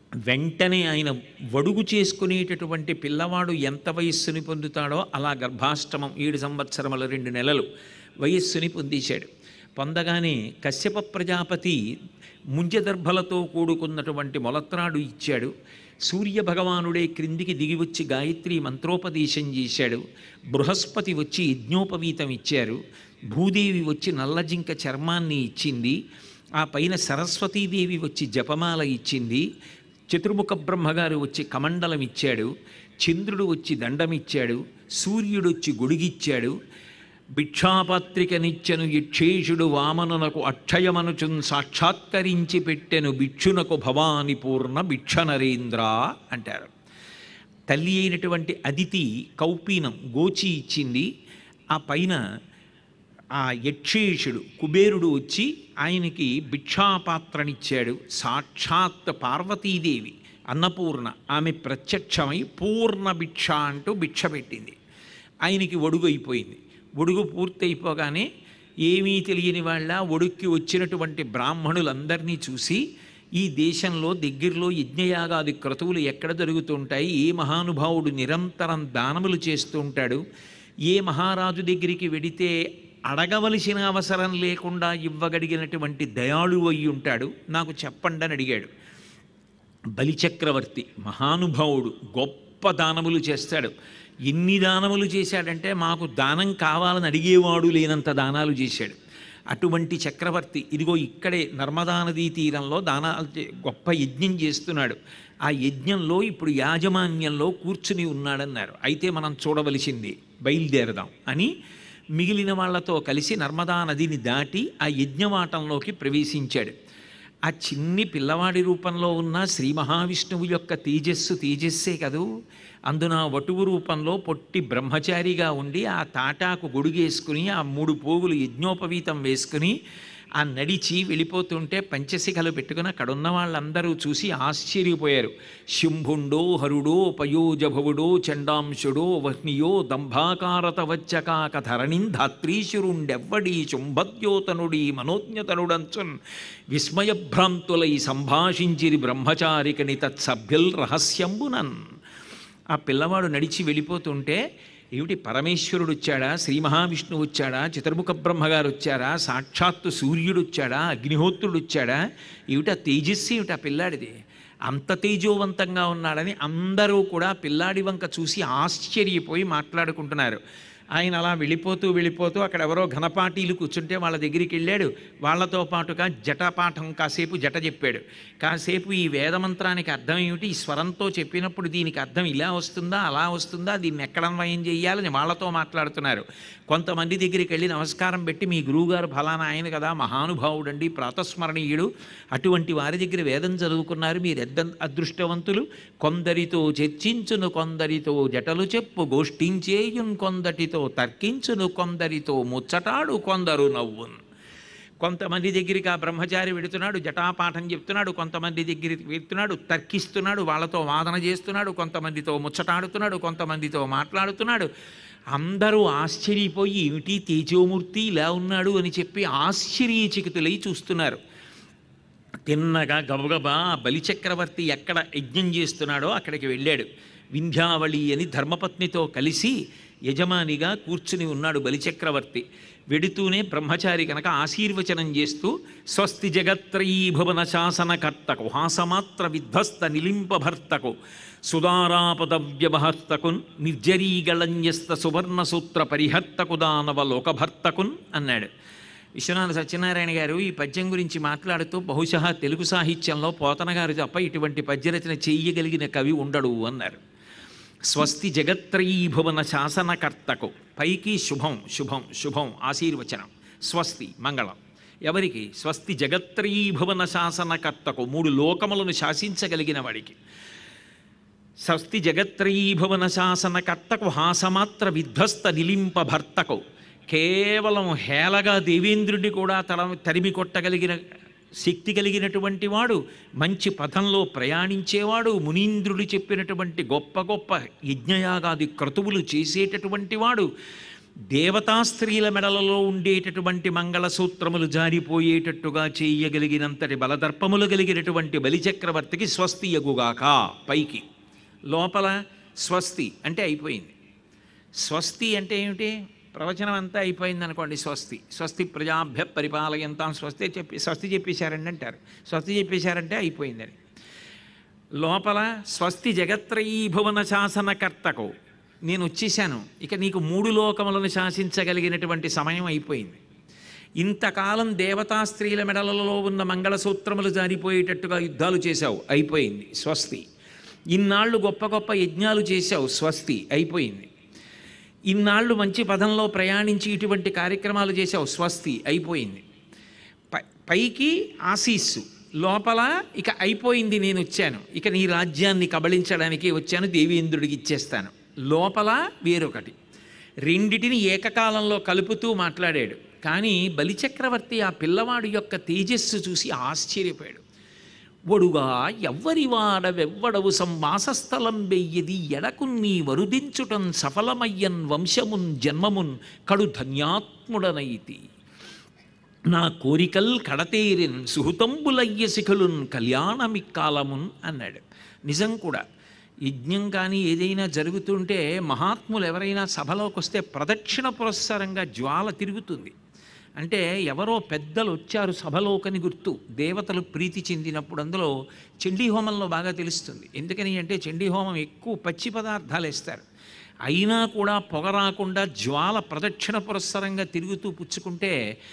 వెంటనే ఆయన వడుగు చేసుకునేటటువంటి పిల్లవాడు ఎంత వయస్సుని పొందుతాడో అలా గర్భాష్టమం ఏడు సంవత్సరముల రెండు నెలలు వయస్సుని పొందేశాడు. పొందగానే కశ్యప ప్రజాపతి ముంజదర్భలతో కూడుకున్నటువంటి మొలత్రాడు ఇచ్చాడు. సూర్య భగవానుడే క్రిందికి దిగివచ్చి గాయత్రి మంత్రోపదేశం చేశాడు. బృహస్పతి వచ్చి యజ్ఞోపవీతం ఇచ్చారు. భూదేవి వచ్చి నల్లజింక చర్మాన్ని ఇచ్చింది. ఆ పైన సరస్వతీదేవి వచ్చి జపమాల ఇచ్చింది. చతుర్ముఖ బ్రహ్మగారు వచ్చి కమండలం ఇచ్చాడు. చంద్రుడు వచ్చి దండమిచ్చాడు. సూర్యుడు వచ్చి గొడుగిచ్చాడు. భిక్షాపత్రికనిచ్చెను యక్షేషుడు వామనునకు అక్షయమనుచున్ సాక్షాత్కరించి పెట్టెను భిక్షునకు భవాని పూర్ణ భిక్ష నరేంద్ర అంటారు. తల్లి అయినటువంటి అదితి కౌపీనం గోచి ఇచ్చింది. ఆ పైన ఆ యక్షేషుడు కుబేరుడు వచ్చి ఆయనకి భిక్షాపాత్రనిచ్చాడు. సాక్షాత్ పార్వతీదేవి అన్నపూర్ణ ఆమె ప్రత్యక్షమై పూర్ణ భిక్ష అంటూ భిక్ష పెట్టింది. ఆయనకి ఒడుగు అయిపోయింది. ఒడుగు పూర్తయిపోగానే ఏమీ తెలియని వాళ్ళ ఒడుక్కి వచ్చినటువంటి బ్రాహ్మణులందరినీ చూసి ఈ దేశంలో దగ్గరలో యజ్ఞయాగాది క్రతువులు ఎక్కడ జరుగుతుంటాయి, ఏ మహానుభావుడు నిరంతరం దానములు చేస్తూ ఉంటాడు, ఏ మహారాజు దగ్గరికి వెడితే అడగవలసిన అవసరం లేకుండా ఇవ్వగలిగినటువంటి దయాళువు అయి ఉంటాడు, నాకు చెప్పండి అని అడిగాడు. బలిచక్రవర్తి మహానుభావుడు, గొప్ప దానములు చేస్తాడు. ఎన్ని దానములు చేశాడంటే మాకు దానం కావాలని అడిగేవాడు లేనంత దానాలు చేశాడు. అటువంటి చక్రవర్తి ఇదిగో ఇక్కడే నర్మదా నదీ తీరంలో దానాలు గొప్ప యజ్ఞం చేస్తున్నాడు. ఆ యజ్ఞంలో ఇప్పుడు యాజమాన్యంలో కూర్చుని ఉన్నాడన్నారు. అయితే మనం చూడవలసింది, బయలుదేరదాం అని మిగిలిన వాళ్లతో కలిసి నర్మదా నదిని దాటి ఆ యజ్ఞవాటంలోకి ప్రవేశించాడు. ఆ చిన్ని పిల్లవాడి రూపంలో ఉన్న శ్రీ మహావిష్ణువు యొక్క తేజస్సు తేజస్సే కదూ. అందున వటువు రూపంలో పొట్టి బ్రహ్మచారిగా ఉండి ఆ తాటాకు గొడుగేసుకుని ఆ మూడు పోగులు యజ్ఞోపవీతం వేసుకుని ఆ నడిచి వెళ్ళిపోతుంటే పంచశిఖలు పెట్టుకుని అక్కడున్న వాళ్ళందరూ చూసి ఆశ్చర్యపోయారు. శుంభుండో హరుడో పయోజభవుడో చండాంశుడో వహ్నియో దంభాకారత వచ్చకాక ధరణిం ధాత్రీశురుండెవ్వడీ శుంభద్యోతనుడీ మనోజ్ఞతనుడంచున్ విస్మయభ్రాంతులై సంభాషించిరి బ్రహ్మచారికని తత్సభ్యుల్ రహస్యంబునన్. ఆ పిల్లవాడు నడిచి వెళ్ళిపోతుంటే ఏమిటి పరమేశ్వరుడు వచ్చాడా, శ్రీ మహావిష్ణువు వచ్చాడా, చతుర్ముఖ బ్రహ్మగారు వచ్చారా, సాక్షాత్తు సూర్యుడు వచ్చాడా, అగ్నిహోత్రుడు వచ్చాడా, ఏమిటి ఆ తేజస్సు, ఏమిటి ఆ పిల్లాడిది అంత తేజోవంతంగా ఉన్నాడని అందరూ కూడా పిల్లాడి వంక చూసి ఆశ్చర్యపోయి మాట్లాడుకుంటున్నారు. ఆయన అలా వెళ్ళిపోతూ వెళ్ళిపోతూ అక్కడ ఎవరో ఘనపాటీలు కూర్చుంటే వాళ్ళ దగ్గరికి వెళ్ళాడు. వాళ్లతో పాటుగా జటపాఠం కాసేపు జట చెప్పాడు. కాసేపు ఈ వేదమంత్రానికి అర్థం ఏమిటి, ఈ స్వరంతో చెప్పినప్పుడు దీనికి అర్థం ఇలా వస్తుందా అలా వస్తుందా, దీన్ని ఎక్కడ అన్వయం చేయాలని వాళ్ళతో మాట్లాడుతున్నారు. కొంతమంది దగ్గరికి వెళ్ళి నమస్కారం పెట్టి మీ గురువుగారు ఫలానా ఆయన కదా, మహానుభావుడండి, ప్రాతస్మరణీయుడు, అటువంటి వారి దగ్గర వేదం చదువుకున్నారు, మీరు ఎద్ద అదృష్టవంతులు, కొందరితో చర్చించును కొందరితో జటలు చెప్పు గోష్ఠించేయున్ కొందటితో తర్కించును కొందరితో ముచ్చటాడు కొందరు నవ్వున్. కొంతమంది దగ్గరికి ఆ బ్రహ్మచారి వెడుతున్నాడు, జటాపాఠం చెప్తున్నాడు, కొంతమంది దగ్గరికి వెళ్తున్నాడు, తర్కిస్తున్నాడు, వాళ్ళతో వాదన చేస్తున్నాడు, కొంతమందితో ముచ్చటాడుతున్నాడు, కొంతమందితో మాట్లాడుతున్నాడు. అందరూ ఆశ్చర్యపోయి ఏమిటి తేజోమూర్తి ఇలా ఉన్నాడు అని చెప్పి ఆశ్చర్యచకితులై చూస్తున్నారు. తిన్నగా గబగబా బలిచక్రవర్తి ఎక్కడ యజ్ఞం చేస్తున్నాడో అక్కడికి వెళ్ళాడు. వింధ్యావళి అని ధర్మపత్నితో కలిసి యజమానిగా కూర్చుని ఉన్నాడు బలిచక్రవర్తి. వెడుతూనే బ్రహ్మచారి కనుక ఆశీర్వచనం చేస్తూ స్వస్తి జగత్రయీ భువన శాసనకర్తకు హాసమాత్ర విధ్వస్త నిలింపభర్తకు సుదారాపదవ్యవహర్తకున్ నిర్జరీగళన్యస్త సువర్ణసూత్ర పరిహర్తకు దానవ లోకభర్తకున్ అన్నాడు. విశ్వనాథ సత్యనారాయణ గారు ఈ పద్యం గురించి మాట్లాడుతూ బహుశా తెలుగు సాహిత్యంలో పోతన గారు తప్ప ఇటువంటి పద్యరచన చెయ్యగలిగిన కవి ఉండడు అన్నారు. స్వస్తి జగత్రయీ భువన శాసనకర్తకు, పైకి శుభం శుభం శుభం ఆశీర్వచనం, స్వస్తి మంగళం. ఎవరికి? స్వస్తి జగత్రయీ భువన శాసనకర్తకు, మూడు లోకములను శాసించగలిగిన వాడికి. స్వస్తి జగత్రయీ భువన శాసనకర్తకు హాసమాత్ర విధ్వస్త నిలింప భర్తకు, కేవలం హేళగా దేవేంద్రుడిని కూడా తల తరిమి కొట్టగలిగిన శక్తి కలిగినటువంటి వాడు, మంచి పథంలో ప్రయాణించేవాడు, మునీంద్రుడు చెప్పినటువంటి గొప్ప గొప్ప యజ్ఞయాగాది క్రతువులు చేసేటటువంటి వాడు, దేవతా స్త్రీల మెడలలో ఉండేటటువంటి మంగళసూత్రములు జారిపోయేటట్టుగా చేయగలిగినంతటి బలదర్పములు కలిగినటువంటి బలిచక్రవర్తికి స్వస్తి యగుగాక పైకి, లోపల స్వస్తి అంటే అయిపోయింది. స్వస్తి అంటే ఏమిటి? ప్రవచనం అంతా అయిపోయింది అనుకోండి. స్వస్తి స్వస్తి ప్రజాభ్య పరిపాలయంతాం స్వస్తి చెప్పి స్వస్తి చెప్పేశారండి అంటారు. స్వస్తి చెప్పేశారంటే అయిపోయిందని. లోపల స్వస్తి జగత్రయీ భువన శాసనకర్తకు, నేను వచ్చేసాను, ఇక నీకు మూడు లోకములను శాసించగలిగినటువంటి సమయం అయిపోయింది. ఇంతకాలం దేవతా స్త్రీల మెడలలో ఉన్న మంగళసూత్రములు జారిపోయేటట్టుగా యుద్ధాలు చేశావు, అయిపోయింది, స్వస్తి. ఇన్నాళ్ళు గొప్ప గొప్ప యజ్ఞాలు చేశావు, స్వస్తి, అయిపోయింది. ఇన్నాళ్ళు మంచి పదంలో ప్రయాణించి ఇటువంటి కార్యక్రమాలు చేశావు, స్వస్తి, అయిపోయింది. పై పైకి ఆశీస్సు, లోపల ఇక అయిపోయింది, నేను వచ్చాను, ఇక నీ రాజ్యాన్ని కబళించడానికి వచ్చాను, దేవేంద్రుడికి ఇచ్చేస్తాను. లోపల వేరొకటి, రెండిటిని ఏకకాలంలో కలుపుతూ మాట్లాడాడు. కానీ బలిచక్రవర్తి ఆ పిల్లవాడు యొక్క తేజస్సు చూసి ఆశ్చర్యపోయాడు. వడుగా ఎవ్వరివాడవెవ్వడవు సంవాసస్థలం వెయ్యది ఎడకున్నీ వరుదించుటం సఫలమయ్యన్ వంశమున్ జన్మమున్ కడు ధన్యాత్ముడనైతి. నా కోరికల్ కడతేరిన్ సుహృతంబులయ్య శిఖులున్ కళ్యాణమిక్కాలమున్ అన్నాడు. నిజం కూడా. యజ్ఞం కానీ ఏదైనా జరుగుతుంటే మహాత్ములు ఎవరైనా సభలోకి వస్తే ప్రదక్షిణ పురస్సరంగా జ్వాల తిరుగుతుంది. అంటే ఎవరో పెద్దలు వచ్చారు సభలోకని గుర్తు. దేవతలు ప్రీతి చెందినప్పుడు అందులో చండీహోమంలో బాగా తెలుస్తుంది. ఎందుకని అంటే చండీహోమం ఎక్కువ పచ్చి పదార్థాలు వేస్తారు. అయినా కూడా పొగ రాకుండా జ్వాల ప్రదక్షిణ పురస్సరంగా తిరుగుతూ పుచ్చుకుంటే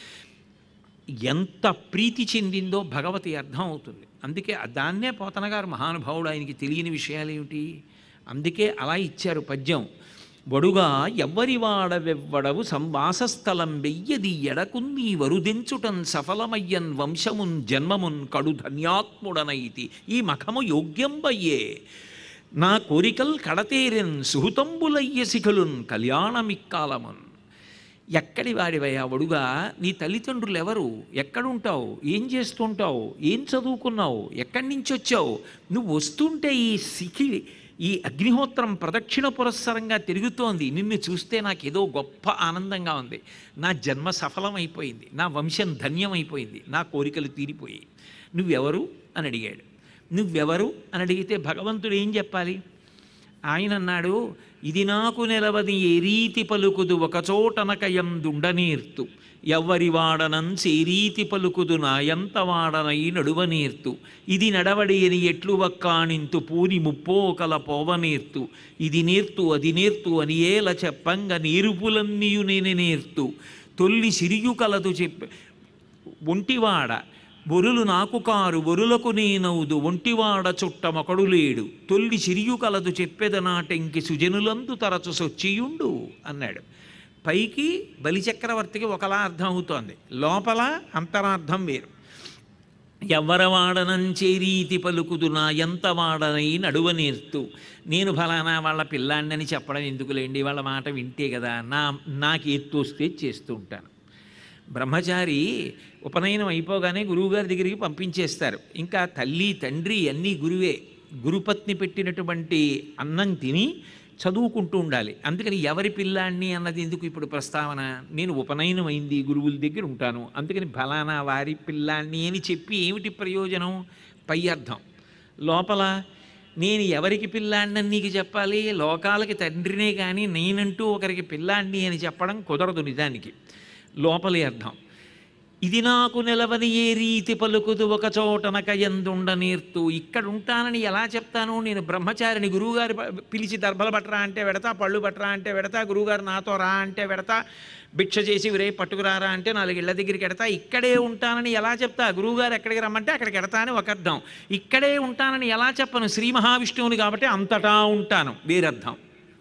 ఎంత ప్రీతి చెందిందో భగవతి అర్థం అవుతుంది. అందుకే దాన్నే పోతన గారు మహానుభావుడు, ఆయనకి తెలియని విషయాలు ఏమిటి, అందుకే అలా ఇచ్చారు పద్యం. వడుగా ఎవ్వరివాడవెవ్వడవు సంవాసస్థలం వెయ్యది ఎడకున్నీ వరుదించుటన్ సఫలమయ్యన్ వంశమున్ జన్మమున్ కడు ధన్యాత్ముడనైతి. ఈ మఖము యోగ్యంబయ్యే నా కోరికల్ కడతేరిన్ సుహృతంబులయ్య శిఖులున్ కళ్యాణమిక్కాలమున్. ఎక్కడి వాడివయ్యా వడుగా? నీ తల్లిదండ్రులు ఎవరు? ఎక్కడుంటావు? ఏం చేస్తుంటావు? ఏం చదువుకున్నావు? ఎక్కడి నుంచి వచ్చావు? నువ్వు వస్తుంటే ఈ శిఖి ఈ అగ్నిహోత్రం ప్రదక్షిణ పురస్సరంగా తిరుగుతోంది, నిన్ను చూస్తే నాకేదో గొప్ప ఆనందంగా ఉంది. నా జన్మ సఫలమైపోయింది, నా వంశం ధన్యమైపోయింది, నా కోరికలు తీరిపోయాయి. నువ్వెవరు అని అడిగాడు. నువ్వెవరు అని అడిగితే భగవంతుడు ఏం చెప్పాలి? ఆయన అన్నాడు, ఇది నాకు నిలవది ఏ రీతి పలుకుదు ఒకచోటనకయందుండనీర్తు ఎవ్వరి వాడనం సేరీతి పలుకుదు నాయంత వాడనై నడువనీర్తు ఇది నడవడి అని ఎట్లు వక్కాణింతు పూని ముప్పోకల పోవనీర్తు ఇది నేర్తు అది నేర్తు అని ఏల చెప్పంగ నేరుపులన్నీయు నేనే నేర్తు తొల్లి సిరియు కలదు చెప్ప ఒంటివాడ బొరులు నాకు కారు బొరులకు నేనవుదు ఒంటివాడ చుట్టమొకడు లేడు తొల్లి సిరియు కలదు చెప్పెదనాటెంకి సుజనులందు తరచు సొచ్చియుండు అన్నాడు. పైకి బలిచక్రవర్తికి ఒకలా అర్థం అవుతోంది, లోపల అంతరార్థం వేరు. ఎవ్వరవాడనంచేరీతి పలుకుదు నా ఎంత వాడనై నడువ నేర్తు. నేను ఫలానా వాళ్ళ పిల్లాండని చెప్పడం ఎందుకులేండి, వాళ్ళ మాట వింటే కదా, నా నాకు ఎత్తు వస్తే చేస్తూ ఉంటాను. బ్రహ్మచారి ఉపనయనం అయిపోగానే గురువుగారి దగ్గరికి పంపించేస్తారు. ఇంకా తల్లి తండ్రి అన్నీ గురువే, గురుపత్ని పెట్టినటువంటి అన్నం తిని చదువుకుంటూ ఉండాలి. అందుకని ఎవరి పిల్లాన్ని అన్నది ఎందుకు ఇప్పుడు ప్రస్తావన? నేను ఉపనయనం అయింది, గురువుల దగ్గర ఉంటాను, అందుకని ఫలానా వారి పిల్లాన్ని అని చెప్పి ఏమిటి ప్రయోజనం? పై అర్థం. లోపల నేను ఎవరికి పిల్లాడినని నీకు చెప్పాలి? లోకాలకి తండ్రినే కానీ నేనంటూ ఒకరికి పిల్లాడిని అని చెప్పడం కుదరదు నిజానికి. లోపలి అర్థం. ఇది నాకు నిలవని ఏ రీతి పలుకుదు ఒక చోటనక ఎందుండ నేర్తు. ఇక్కడ ఉంటానని ఎలా చెప్తాను? నేను బ్రహ్మచారిని, గురువుగారు పిలిచి దర్భలు పట్టరా అంటే వెడతా, పళ్ళు పట్టరా అంటే వెడతా, గురువుగారు నాతో రా అంటే వెడతా, భిక్ష చేసి రే పట్టుకురారా అంటే నాలుగు ఇళ్ల దగ్గరికి ఎడతా. ఇక్కడే ఉంటానని ఎలా చెప్తా? గురువుగారు ఎక్కడికి రమ్మంటే అక్కడికి ఎడతా అని ఒక అర్థం. ఇక్కడే ఉంటానని ఎలా చెప్పను? శ్రీ మహావిష్ణువుని కాబట్టి అంతటా ఉంటాను వేరర్థం.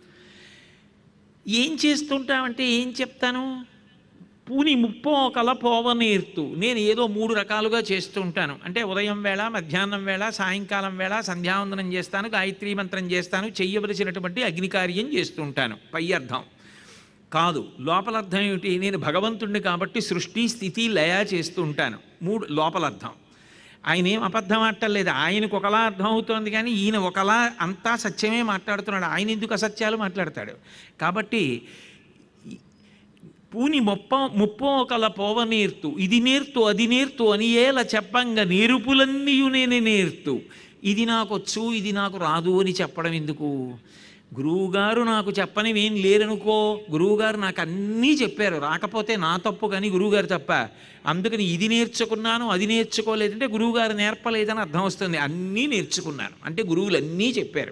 ఏం చేస్తుంటామంటే ఏం చెప్తాను? పూని ముప్పోకల పోవనేర్తు. నేను ఏదో మూడు రకాలుగా చేస్తూ ఉంటాను. అంటే ఉదయం వేళ, మధ్యాహ్నం వేళ, సాయంకాలం వేళ సంధ్యావందనం చేస్తాను, గాయత్రీ మంత్రం చేస్తాను, చెయ్యవలసినటువంటి అగ్నికార్యం చేస్తూ ఉంటాను. పై అర్థం కాదు. లోపల అర్థం ఏమిటి? నేను భగవంతుడిని కాబట్టి సృష్టి స్థితి లయ చేస్తూ ఉంటాను. మూడు లోపల అర్థం. ఆయన ఏం అబద్ధం ఆడలేదు, ఆయనకు ఒకలా అర్థం అవుతోంది కానీ ఈయన ఒకలా అంతా సత్యమే మాట్లాడుతున్నాడు. ఆయన ఎందుకు అసత్యాలు మాట్లాడతాడు? కాబట్టి పూని మొప్ప ముప్పోకల పోవ నేర్తు ఇది నేర్తు అది నేర్తు అని ఏల చెప్పంగా నేర్పులన్నీయు నేనే నేర్తు ఇది నాకొచ్చు ఇది నాకు రాదు అని చెప్పడం ఎందుకు? గురువుగారు నాకు చెప్పనివేం లేరనుకో, గురువుగారు నాకు అన్నీ చెప్పారు, రాకపోతే నా తప్పు కానీ గురువుగారు తప్ప. అందుకని ఇది నేర్చుకున్నాను అది నేర్చుకోలేదంటే గురువుగారు నేర్పలేదని అర్థం వస్తుంది. అన్నీ నేర్చుకున్నాను అంటే గురువులు అన్నీ చెప్పారు.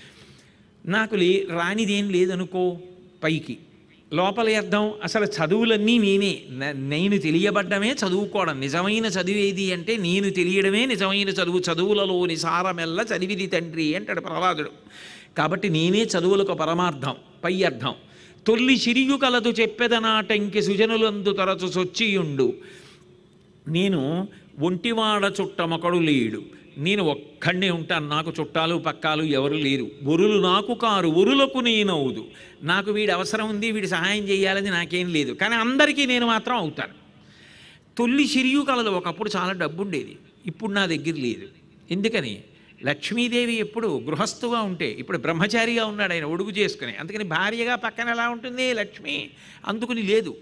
నాకు లే రానిదేం లేదనుకో, పైకి లోపల అర్థం అసలు చదువులన్నీ నేనే, నేను తెలియబడ్డమే చదువుకోవడం. నిజమైన చదువు ఏది అంటే నేను తెలియడమే నిజమైన చదువు. చదువులలోని సారమెల్ల చదివిది తండ్రి అంటాడు ప్రహ్లాదుడు. కాబట్టి నేనే చదువులకు పరమార్థం, పై అర్థం. తొల్లి చిరియు కలదు చెప్పెదనాటంకి సుజనులందు తరచు సొచ్చియుండు. నేను ఒంటివాడ చుట్టమొకడు లేడు, నేను ఒక్కడే ఉంటాను, నాకు చుట్టాలు పక్కాలు ఎవరు లేరు. ఒరులు నాకు కారు ఒరులకు నేనవుదు. నాకు వీడి అవసరం ఉంది, వీడి సహాయం చేయాలని నాకేం లేదు, కానీ అందరికీ నేను మాత్రం అవుతాను. తొల్లి చిరియు కలదు. ఒకప్పుడు చాలా డబ్బు ఉండేది, ఇప్పుడు నా దగ్గర లేదు. ఎందుకని? లక్ష్మీదేవి ఎప్పుడు గృహస్థుగా ఉంటే, ఇప్పుడు బ్రహ్మచారిగా ఉన్నాడు ఆయన ఒడుగు చేసుకుని, అందుకని భార్యగా పక్కన ఎలా ఉంటుంది లక్ష్మి, అందుకుని లేదు.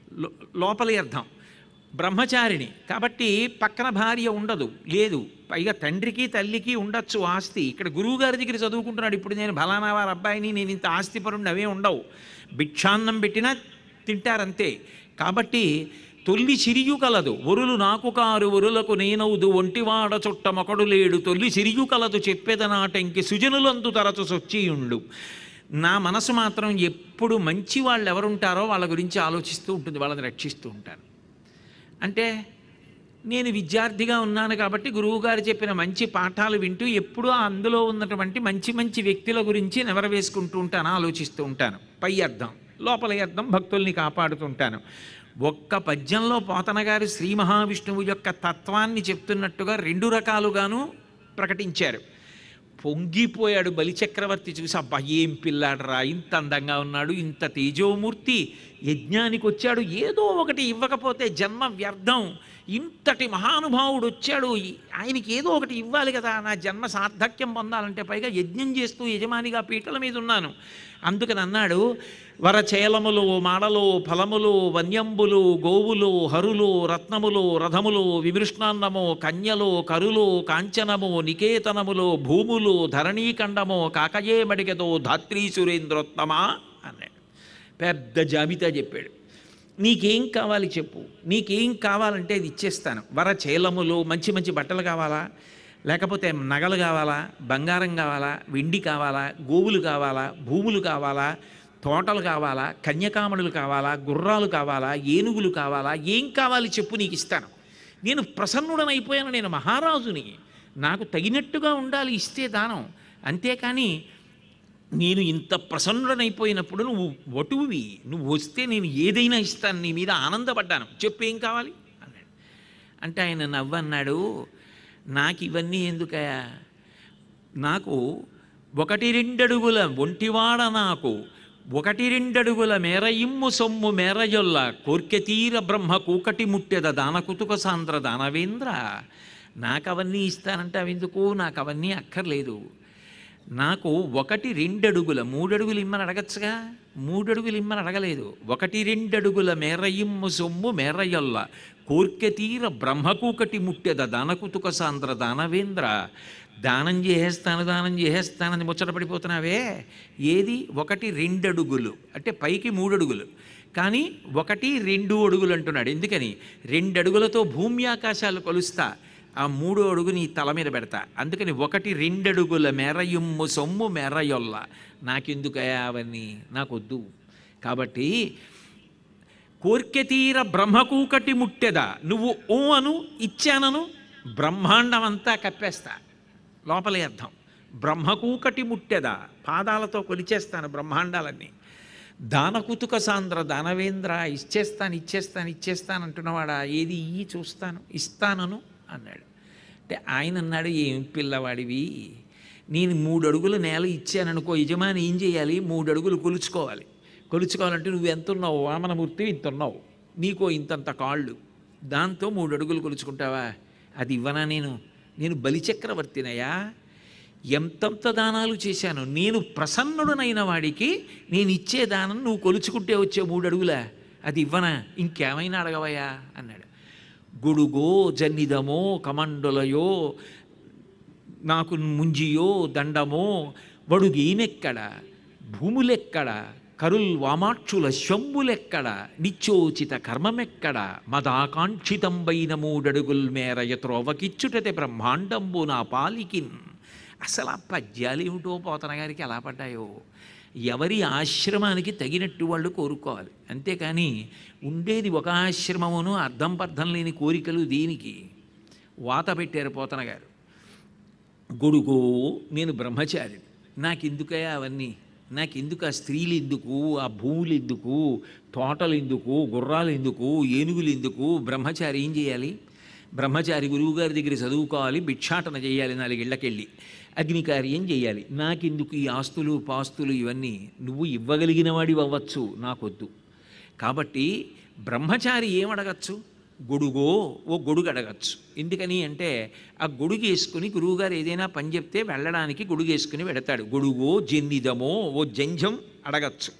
లోపలి అర్థం బ్రహ్మచారిణి కాబట్టి పక్కన భార్య ఉండదు, లేదు. పైగా తండ్రికి తల్లికి ఉండొచ్చు ఆస్తి. ఇక్కడ గురువుగారి దగ్గర చదువుకుంటున్నాడు, ఇప్పుడు నేను ఫలానా వారి అబ్బాయిని, నేను ఇంత ఆస్తిపరుణ్ణి అవే ఉండవు, భిక్షాన్నం పెట్టినా తింటారంతే. కాబట్టి తొల్లి చిరియు కలదు ఒరులు నాకు కారు ఒరులకు నేనవుదు ఒంటివాడ చుట్టమొకడు లేడు. తొల్లి చిరియు కలదు చెప్పేదనాటంకి సుజనులందు తరచు సొచ్చియుండు. నా మనసు మాత్రం ఎప్పుడు మంచి వాళ్ళు ఎవరుంటారో వాళ్ళ గురించి ఆలోచిస్తూ ఉంటుంది, వాళ్ళని రక్షిస్తూ ఉంటాను. అంటే నేను విద్యార్థిగా ఉన్నాను కాబట్టి గురువుగారు చెప్పిన మంచి పాఠాలు వింటూ ఎప్పుడూ అందులో ఉన్నటువంటి మంచి మంచి వ్యక్తుల గురించి నెవరవేసుకుంటూ ఉంటాను, ఆలోచిస్తూ ఉంటాను. పై అర్థం. లోపల అర్థం భక్తుల్ని కాపాడుతుంటాను. ఒక్క పద్యంలో పోతన గారు శ్రీ మహావిష్ణువు యొక్క తత్వాన్ని చెప్తున్నట్టుగా రెండు రకాలుగాను ప్రకటించారు. పొంగిపోయాడు బలిచక్రవర్తి చూసి, అబ్బా ఏం పిల్లాడరా, ఇంత అందంగా ఉన్నాడు, ఇంత తేజోమూర్తి, యజ్ఞానికి వచ్చాడు, ఏదో ఒకటి ఇవ్వకపోతే జన్మ వ్యర్థం, ఇంతటి మహానుభావుడు వచ్చాడు, ఆయనకి ఏదో ఒకటి ఇవ్వాలి కదా, నా జన్మ సార్థక్యం పొందాలంటే, పైగా యజ్ఞం చేస్తూ యజమానిగా పీటల మీద ఉన్నాను. అందుకని అన్నాడు, వరచేలములు మాడలు ఫలములు వన్యంబులు గోవులు హరులు రత్నములు రథములు విమృష్ణాన్నము కన్యలు కరులు కాంచనము నికేతనములు భూములు ధరణీఖండము కాకయే మడిగదో ధాత్రీ సురేంద్రోత్తమా అన్నాడు. పెద్ద జాబితా చెప్పాడు. నీకేం కావాలి చెప్పు, నీకేం కావాలంటే అది ఇచ్చేస్తాను. వరచేలములు మంచి మంచి బట్టలు కావాలా, లేకపోతే నగలు కావాలా, బంగారం కావాలా, వెండి కావాలా, గోవులు కావాలా, భూములు కావాలా, తోటలు కావాలా, కన్యకామణులు కావాలా, గుర్రాలు కావాలా, ఏనుగులు కావాలా, ఏం కావాలి చెప్పు, నీకు ఇస్తాను. నేను ప్రసన్నుడనైపోయాను, నేను మహారాజుని, నాకు తగినట్టుగా ఉండాలి ఇస్తే దానం. అంతేకాని నేను ఇంత ప్రసన్నుడనైపోయినప్పుడు నువ్వు వటువువి, నువ్వు వస్తే నేను ఏదైనా ఇస్తాను, నీ మీద ఆనందపడ్డాను, చెప్పు ఏం కావాలి అన్నాడు. అంటే ఆయన నవ్వన్నాడు, నాకు ఇవన్నీ ఎందుకయా, నాకు ఒకటి రెండడుగుల ఒంటివాడ, నాకు ఒకటి రెండడుగుల మేరయిమ్ము సొమ్ము మేరయొల్ల కోర్కెతీర బ్రహ్మ కూకటి ముట్టెద దానకుతుక సాంద్ర దానవేంద్ర. నాకు అవన్నీ ఇస్తానంటే అవెందుకు, నాకు అవన్నీ అక్కర్లేదు. నాకు ఒకటి రెండడుగుల, మూడడుగులు ఇమ్మని అడగచ్చుగా, మూడడుగులు ఇమ్మని అడగలేదు. ఒకటి రెండడుగుల మేరయిమ్ము సొమ్ము మేరయొల్ల కోర్కెతీర బ్రహ్మకూకటి ముట్టెద దానకుతుక సాంద్ర దానవేంద్ర. దానం చేసేస్తాను దానం చేసేస్తానని ముచ్చట పడిపోతున్నావే, ఏది ఒకటి రెండు అడుగులు అంటే పైకి మూడు అడుగులు, కానీ ఒకటి రెండు అడుగులు అంటున్నాడు. ఎందుకని? రెండు అడుగులతో భూమి ఆకాశాలు కొలుస్తా, ఆ మూడో అడుగు నీ తల మీద పెడతా. అందుకని ఒకటి రెండడుగుల మెరయుమ్ము సొమ్ము మెరయొల్ల. నాకెందుకయా అవన్నీ, నాకొద్దు. కాబట్టి కోర్కెతీర బ్రహ్మకూకటి ముట్టెదా, నువ్వు ఓ అను ఇచ్చానను బ్రహ్మాండం అంతా కప్పేస్తా. లోపలే అర్థం. బ్రహ్మకూకటి ముట్టెదా, పాదాలతో కొలిచేస్తాను బ్రహ్మాండాలన్నీ. దానకుతుక సాంద్ర దానవేంద్ర, ఇచ్చేస్తాను ఇచ్చేస్తాను ఇచ్చేస్తాను అంటున్నవాడా, ఏది ఇయ్యి చూస్తాను, ఇస్తానను అన్నాడు. అంటే ఆయన అన్నాడు, ఏం పిల్లవాడివి, నేను మూడు అడుగుల నేల ఇచ్చాననుకో, యజమాని ఏం చేయాలి, మూడు అడుగులు కొలుచుకోవాలి. కొలుచుకోవాలంటే నువ్వు ఎంత ఉన్నావు, వామనమూర్తి ఇంత ఉన్నావు, నీకో ఇంతంత కాళ్ళు, దాంతో మూడు అడుగులు కొలుచుకుంటావా? అది ఇవ్వనా నేను? నేను బలిచక్రవర్తినయా, ఎంతంత దానాలు చేశాను. నేను ప్రసన్నుడనైన వాడికి నేను ఇచ్చే దానం నువ్వు కొలుచుకుంటే వచ్చే మూడు అడుగులా? అది ఇవ్వనా, ఇంకేమైనా అడగవయ్యా అన్నాడు. గొడుగో జన్నిదమో కమండలయో నాకు ముంజియో దండమో వడుగీనెక్కడ భూములెక్కడ కరుల్ వామాక్షుల శంభులెక్కడ నిత్యోచిత కర్మమెక్కడ మదాకాంక్షితంబైన మూడడుగుల్ మేర యత్రోవకిచ్చుటతే బ్రహ్మాండంబు నా పాలికిన్. అసలు ఆ పద్యాలు ఏమిటో పోతన గారికి ఎలా పడ్డాయో. ఎవరి ఆశ్రమానికి తగినట్టు వాళ్ళు కోరుకోవాలి, అంతేకాని ఉండేది ఒక ఆశ్రమమును అర్థం పర్థం లేని కోరికలు దీనికి వాత పెట్టారు పోతన గారు. గొడుగో నేను బ్రహ్మచారిని, నాకెందుకయా అవన్నీ, నాకెందుకు ఆ స్త్రీలు ఎందుకు, ఆ భూములు ఎందుకు, తోటలు ఎందుకు, గుర్రాలు ఎందుకు, ఏనుగులు ఎందుకు, బ్రహ్మచారి ఏం చేయాలి, బ్రహ్మచారి గురువుగారి దగ్గర చదువుకోవాలి, భిక్షాటన చేయాలి, నాలుగేళ్లకెళ్ళి అగ్నికార్యం చేయాలి, నాకెందుకు ఈ ఆస్తులు పాస్తులు ఇవన్నీ, నువ్వు ఇవ్వగలిగిన వాడివి అవ్వచ్చు, నాకొద్దు. కాబట్టి బ్రహ్మచారి ఏమడగచ్చు, గొడుగో ఓ గొడుగు అడగచ్చు. ఎందుకని అంటే ఆ గొడుగు వేసుకుని గురువుగారు ఏదైనా పని చెప్తే వెళ్ళడానికి గొడుగు వేసుకుని వెడతాడు. గొడుగో జన్నిదమో ఓ జంఝం అడగచ్చు.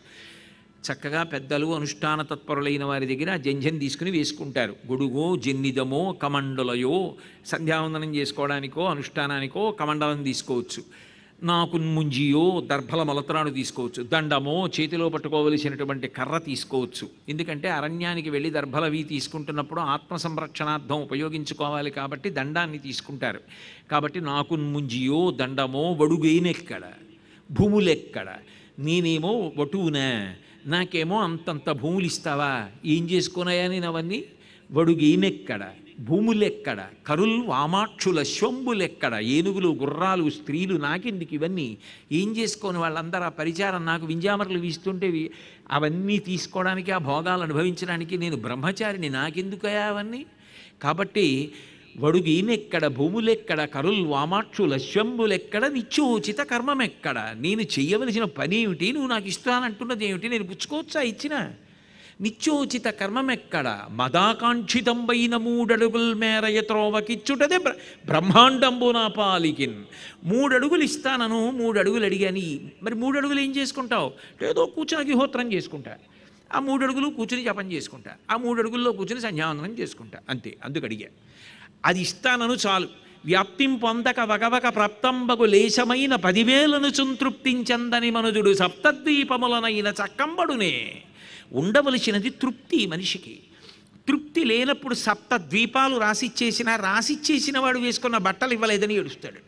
చక్కగా పెద్దలు అనుష్ఠాన తత్పరులైన వారి దగ్గర ఆ జంఝం తీసుకుని వేసుకుంటారు. గొడుగో జన్నిదమో కమండలయో సంధ్యావందనం చేసుకోవడానికో అనుష్ఠానానికో కమండలం తీసుకోవచ్చు. నాకు ముంజియో దర్భల మొలతరాడు తీసుకోవచ్చు. దండమో చేతిలో పట్టుకోవలసినటువంటి కర్ర తీసుకోవచ్చు. ఎందుకంటే అరణ్యానికి వెళ్ళి దర్భలవి తీసుకుంటున్నప్పుడు ఆత్మ సంరక్షణార్థం ఉపయోగించుకోవాలి కాబట్టి దండాన్ని తీసుకుంటారు. కాబట్టి నాకు ముంజియో దండమో వడుగైనెక్కడ భూములెక్కడ, నేనేమో వటువునా, నాకేమో అంతంత భూములు ఇస్తావా, ఏం చేసుకున్నాయా నేను అవన్నీ, వడుగైనెక్కడ భూములెక్కడ కరుల్ వామాక్షుల శంభులెక్కడ, ఏనుగులు గుర్రాలు స్త్రీలు నాకెందుకు ఇవన్నీ, ఏం చేసుకొని వాళ్ళందరూ ఆ పరిచారం నాకు వింజామరలు వీస్తుంటే అవన్నీ తీసుకోవడానికి ఆ భోగాలు అనుభవించడానికి నేను బ్రహ్మచారిని, నాకెందుకయా అవన్నీ. కాబట్టి వడుగీనెక్కడ భూములెక్కడ కరుల్ వామాక్షుల శంభులెక్కడ నిత్యోచిత కర్మమెక్కడ, నేను చెయ్యవలసిన పని ఏమిటి, నువ్వు నాకు ఇస్తానంటున్నది ఏమిటి, నేను పుచ్చుకోవచ్చా ఇచ్చిన, నిత్యోచిత కర్మమెక్కడ మదాకాంక్షితంబైన మూడడుగుల మేర యత్రోవకిచ్చుటదే బ్ర బ్రహ్మాండంబు నా పాలికిన్. మూడడుగులు ఇస్తానను, మూడు అడుగులు అడిగాని, మరి మూడు అడుగులు ఏం చేసుకుంటావు, ఏదో కూర్చుని అగ్నిహోత్రం చేసుకుంటా, ఆ మూడు అడుగులు కూర్చుని జపం చేసుకుంటా, ఆ మూడు అడుగుల్లో కూర్చుని సంధ్యావందనం చేసుకుంటా, అంతే, అందుకు అడిగా. అది ఇస్తానను చాలు. వ్యాప్తిం పొందక వగవక ప్రాప్తంబగు లేశమైన పదివేలను చుంతృప్తించందని మనుజుడు సప్తద్వీపములనైన చక్కంబడునే. ఉండవలసినది తృప్తి. మనిషికి తృప్తి లేనప్పుడు సప్త ద్వీపాలు రాసిచ్చేసిన రాసిచ్చేసిన వాడు వేసుకున్న బట్టలు ఇవ్వలేదని ఏడుస్తాడు.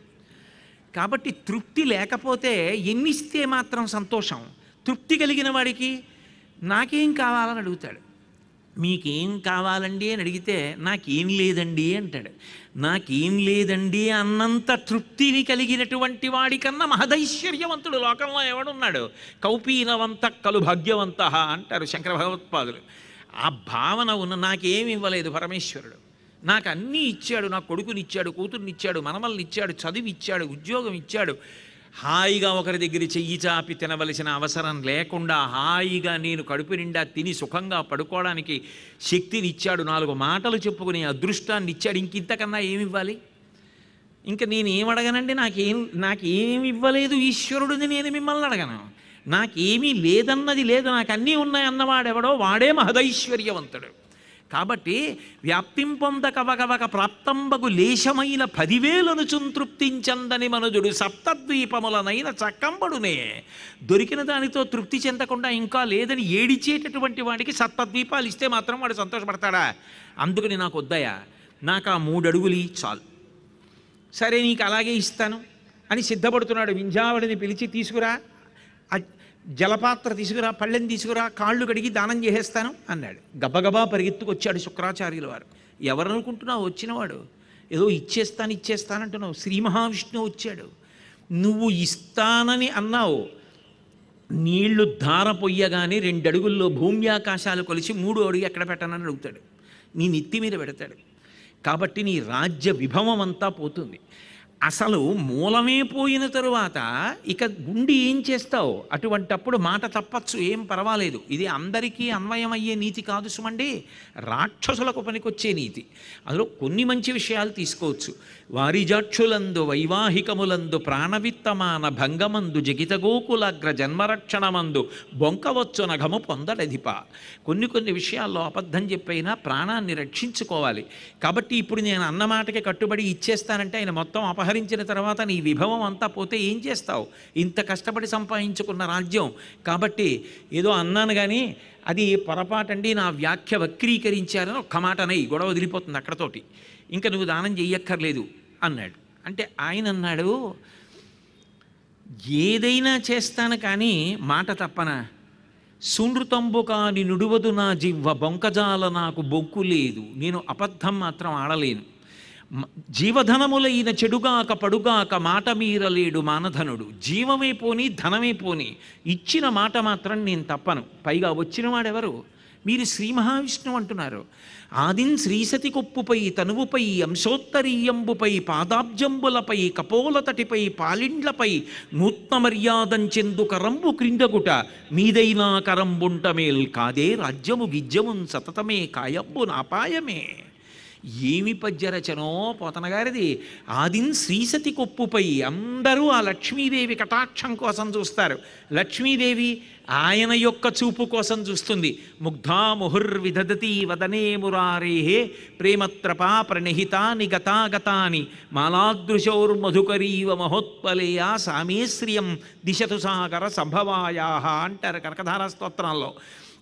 కాబట్టి తృప్తి లేకపోతే ఎన్నిస్తే మాత్రం సంతోషం. తృప్తి కలిగిన వాడికి నాకేం కావాలని అడుగుతాడు. మీకేం కావాలండి అని అడిగితే నాకేం లేదండి అంటాడు. నాకేం లేదండి అన్నంత తృప్తిని కలిగినటువంటి వాడికన్నా మహదైశ్వర్యవంతుడు లోకంలో ఎవడున్నాడు. కౌపీనవంత కలు భాగ్యవంత అంటారు శంకర భగవత్పాదులు. ఆ భావన ఉన్న నాకేమి ఇవ్వలేదు పరమేశ్వరుడు, నాకు అన్నీ ఇచ్చాడు, నా కొడుకునిచ్చాడు, కూతుర్నిచ్చాడు, మనమల్నిచ్చాడు, చదివి ఇచ్చాడు, ఉద్యోగం ఇచ్చాడు, హాయిగా ఒకరి దగ్గర చెయ్యి చాపి తినవలసిన అవసరం లేకుండా హాయిగా నేను కడుపు నిండా తిని సుఖంగా పడుకోవడానికి శక్తిని ఇచ్చాడు, నాలుగు మాటలు చెప్పుకునే అదృష్టాన్ని ఇచ్చాడు. ఇంకింతకన్నా ఏమి ఇవ్వాలి? ఇంకా నేను ఏమడగనండి, నాకేం నాకేమి ఇవ్వలేదు ఈశ్వరుడిని నేను మిమ్మల్ని అడగను. నాకేమీ లేదన్నది లేదు, నాకు అన్నీ ఉన్నాయన్నవాడెవడో వాడే మహదైశ్వర్యవంతుడు. కాబట్టి వ్యాప్తిం పొందక వగవక ప్రాప్తంబగు లేశమైన పదివేలను చుంతృప్తించందని మనుజుడు సప్తద్వీపములనైన చక్కంబడునే. దొరికిన దానితో తృప్తి చెందకుండా ఇంకా లేదని ఏడిచేటటువంటి వాడికి సప్తద్వీపాలు ఇస్తే మాత్రం వాడు సంతోషపడతాడా? అందుకని నాకు వద్దయా, నాకు ఆ మూడు అడుగులు చాలు. సరే నీకు అలాగే ఇస్తాను అని సిద్ధపడుతున్నాడు. వింజావడిని పిలిచి తీసుకురా, జలపాత్ర తీసుకురా, పళ్ళెని తీసుకురా, కాళ్ళు కడిగి దానం చేసేస్తాను అన్నాడు. గబగబా పరిగెత్తుకొచ్చాడు శుక్రాచార్యుల వారు. ఎవరనుకుంటున్నావు వచ్చినవాడు? ఏదో ఇచ్చేస్తాను ఇచ్చేస్తానంటున్నావు. శ్రీ మహావిష్ణువు వచ్చాడు. నువ్వు ఇస్తానని అన్నావు, నీళ్లు ధార పొయ్యగానే రెండు అడుగుల్లో భూమి ఆకాశాలు కొలిచి మూడు అడుగు ఎక్కడ పెట్టనని అడుగుతాడు. నీ నెత్తి మీద పెడతాడు. కాబట్టి నీ రాజ్య విభవం అంతా పోతుంది. అసలు మూలమే పోయిన తరువాత ఇక గుండి ఏం చేస్తావు? అటువంటప్పుడు మాట తప్పచ్చు, ఏం పర్వాలేదు. ఇది అందరికీ అన్వయమయ్యే నీతి కాదు సుమండి, రాక్షసులకు పనికొచ్చే నీతి. అందులో కొన్ని మంచి విషయాలు తీసుకోవచ్చు. వారిజాక్షులందు వైవాహికములందు ప్రాణవిత్తమాన భంగమందు జగిత గోకులాగ్ర జన్మరక్షణమందు బొంకవచ్చు నఘము పొందడధిప. కొన్ని కొన్ని విషయాల్లో అబద్ధం చెప్పైనా ప్రాణాన్ని రక్షించుకోవాలి. కాబట్టి ఇప్పుడు నేను అన్న మాటకి కట్టుబడి ఇచ్చేస్తానంటే ఆయన మొత్తం అపహరించిన తర్వాత నీ విభవం అంతా పోతే ఏం చేస్తావు? ఇంత కష్టపడి సంపాదించుకున్న రాజ్యం. కాబట్టి ఏదో అన్నాను కానీ అది పొరపాటండి, నా వ్యాఖ్య వక్రీకరించారని ఒక్క మాట అనే గొడవ వదిలిపోతుంది అక్కడతోటి, ఇంకా నువ్వు దానం చెయ్యక్కర్లేదు అన్నాడు. అంటే ఆయన అన్నాడు, ఏదైనా చేస్తాను కానీ మాట తప్పనా? సునృతంబు కాని నుడువదు నా జివ్వ బొంకజాల నాకు బొంకు లేదు, నేను అబద్ధం మాత్రం ఆడలేను. జీవధనములైన చెడుగాక పడుగాక మాట మీరలేడు మానధనుడు. జీవమే పోని ధనమే పోని, ఇచ్చిన మాట మాత్రం నేను తప్పను. పైగా వచ్చిన వాడెవరు? మీరు శ్రీ మహావిష్ణువు అంటున్నారు. ఆదిన్ శ్రీసతి కొప్పుపై తనువుపై అంశోత్తరీయంబుపై పాదాబ్జంబులపై కపోలతటిపై పాలిండ్లపై నూత్న మర్యాదంచెందు కరంబు క్రిందగుట మీదైనా కరంబుంటమేల్ కాదే రాజ్యము గిజ్యమున్ సతతమే కాయంబు నాపాయమే. ఏమి పద్యరచనో పోతనగారిది. ఆదిన్ శ్రీసతి కొప్పుపై అందరూ ఆ లక్ష్మీదేవి కటాక్షం కోసం చూస్తారు. లక్ష్మీదేవి ఆయన యొక్క చూపు కోసం చూస్తుంది. ముగ్ధా ముహుర్విదధతి వదనే మురారేహే ప్రేమత్రపా ప్రణహితాని గతాగతాని మాలాదృశౌర్మధుకరీవ మహోత్పలేయా సామేశ్రియం దిశతు సాగర సంభవాయా అంటారు కనకధారా స్తోత్రంలో.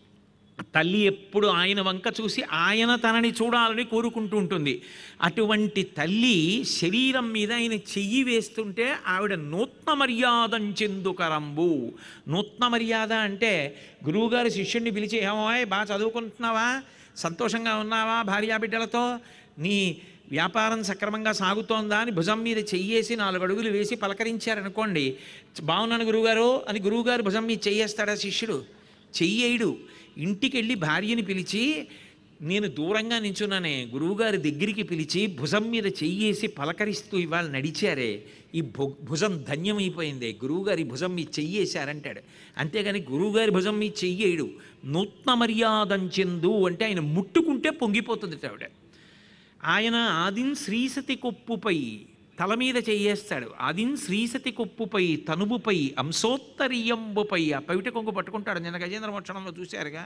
తల్లి ఎప్పుడు ఆయన వంక చూసి ఆయన తనని చూడాలని కోరుకుంటూ ఉంటుంది. అటువంటి తల్లి శరీరం మీద ఆయన చెయ్యి వేస్తుంటే ఆవిడ నూత్న మర్యాదంచెందుకరంబు. నూత్న మర్యాద అంటే గురువుగారు శిష్యుడిని పిలిచి, ఏమోయ్ బాగా చదువుకుంటున్నావా, సంతోషంగా ఉన్నావా భార్యాబిడ్డలతో, నీ వ్యాపారం సక్రమంగా సాగుతోందా అని భుజం మీద చెయ్యేసి నాలుగు అడుగులు వేసి పలకరించారనుకోండి, బాగున్నాను గురువుగారు అని గురువుగారు భుజం మీద చెయ్యేస్తాడా శిష్యుడు? చెయ్యేయడు. ఇంటికి వెళ్ళి భార్యని పిలిచి, నేను దూరంగా నించున్నానే, గురువుగారి దగ్గరికి పిలిచి భుజం మీద చెయ్యేసి పలకరిస్తూ ఇవాళ నడిచారే, ఈ భు భుజం ధన్యమైపోయిందే, గురువుగారి భుజం మీద చెయ్యేశారంటాడు. అంతేగాని గురువుగారి భుజం మీద చెయ్యేయడు. నూత్న మర్యాదంచెందు అంటే ఆయన ముట్టుకుంటే పొంగిపోతుంది ఆవిడ. ఆయన ఆదిన్ శ్రీసతి కొప్పుపై తల మీద చెయ్యేస్తాడు. ఆదిన్ శ్రీసతి కొప్పుపై తనువుపై అంశోత్తరీయంబుపై, ఆ పవిట కొంగు పట్టుకుంటాడు. నిన్న గజేంద్ర మోక్షణంలో చూశారుగా.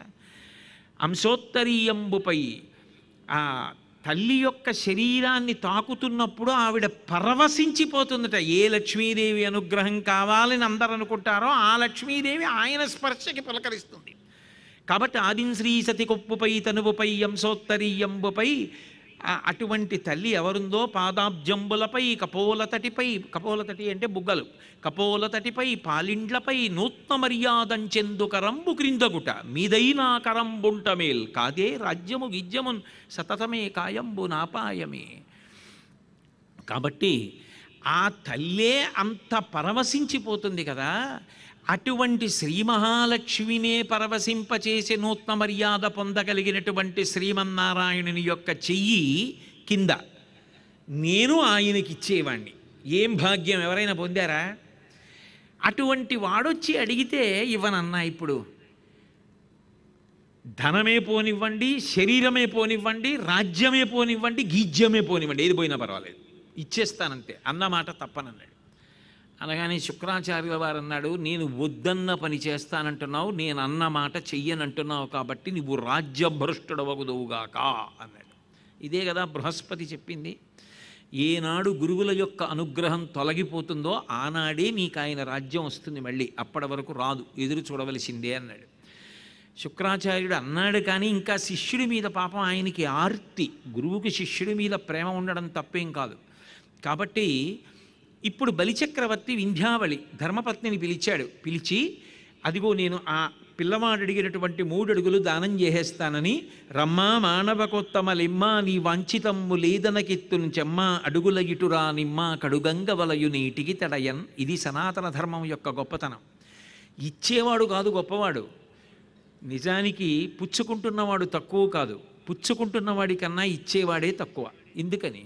అంశోత్తరీయంబుపై ఆ తల్లి యొక్క శరీరాన్ని తాకుతున్నప్పుడు ఆవిడ పరవశించిపోతుందట. ఏ లక్ష్మీదేవి అనుగ్రహం కావాలని అందరూ అనుకుంటారో ఆ లక్ష్మీదేవి ఆయన స్పర్శకి పలకరిస్తుంది. కాబట్టి ఆదిన్ శ్రీసతి కొప్పుపై తనువుపై అంశోత్తరీయంబుపై అటువంటి తల్లి ఎవరుందో పాదాబ్జంబులపై కపోలతటిపై, కపోలతటి అంటే బుగ్గలు, కపోలతటిపై పాలిండ్లపై నూత్న మర్యాదంచెందు కరంబు క్రిందగుట మీదైనా కరంబుంటమేల్ కాదే రాజ్యము గిజ్యమున్ సతతమే కాయంబు నాపాయమే. కాబట్టి ఆ తల్లే అంత పరవశించిపోతుంది కదా. అటువంటి శ్రీ మహాలక్ష్మినే పరవశింపచేసి నూత్న మర్యాద పొందగలిగినటువంటి శ్రీమన్నారాయణుని యొక్క చెయ్యి కింద నేను ఆయనకి ఇచ్చేవాణ్ణి. ఏం భాగ్యం! ఎవరైనా పొందారా? అటువంటి వాడొచ్చి అడిగితే ఇవ్వనన్నా. ఇప్పుడు ధనమే పోనివ్వండి, శరీరమే పోనివ్వండి, రాజ్యమే పోనివ్వండి, గీజ్యమే పోనివ్వండి, ఏది పోయినా పర్వాలేదు, ఇచ్చేస్తానంతే అన్నమాట తప్పనన్నాడు. అనగానే శుక్రాచార్యుల వారు అన్నాడు, నేను వద్దన్న పని చేస్తానంటున్నావు, నేను అన్న మాట చెయ్యనంటున్నావు, కాబట్టి నువ్వు రాజ్యభ్రష్టుడవగుదువుగాక అన్నాడు. ఇదే కదా బృహస్పతి చెప్పింది. ఏనాడు గురువుల యొక్క అనుగ్రహం తొలగిపోతుందో ఆనాడే నీకు ఆయన రాజ్యం వస్తుంది, మళ్ళీ అప్పటి వరకు రాదు, ఎదురు చూడవలసిందే అన్నాడు. శుక్రాచార్యుడు అన్నాడు కానీ ఇంకా శిష్యుడి మీద పాపం ఆయనకి ఆర్తి. గురువుకి శిష్యుడి మీద ప్రేమ ఉండడం తప్పేం కాదు. కాబట్టి ఇప్పుడు బలిచక్రవర్తి వింధ్యావళి ధర్మపత్నిని పిలిచాడు. పిలిచి, అదిగో నేను ఆ పిల్లవాడు అడిగినటువంటి మూడు అడుగులు దానం చేసేస్తానని, రమ్మా మానవకోత్తమ లిమ్మా నీ వాంఛితమ్ము లేదనకెత్తును చెమ్మా అడుగుల ఇటురా నిమ్మా కడుగంగ వలయు నీటికి తడయన్. ఇది సనాతన ధర్మం యొక్క గొప్పతనం. ఇచ్చేవాడు కాదు గొప్పవాడు, నిజానికి పుచ్చుకుంటున్నవాడు తక్కువ కాదు, పుచ్చుకుంటున్నవాడి కన్నా ఇచ్చేవాడే తక్కువ. ఎందుకని?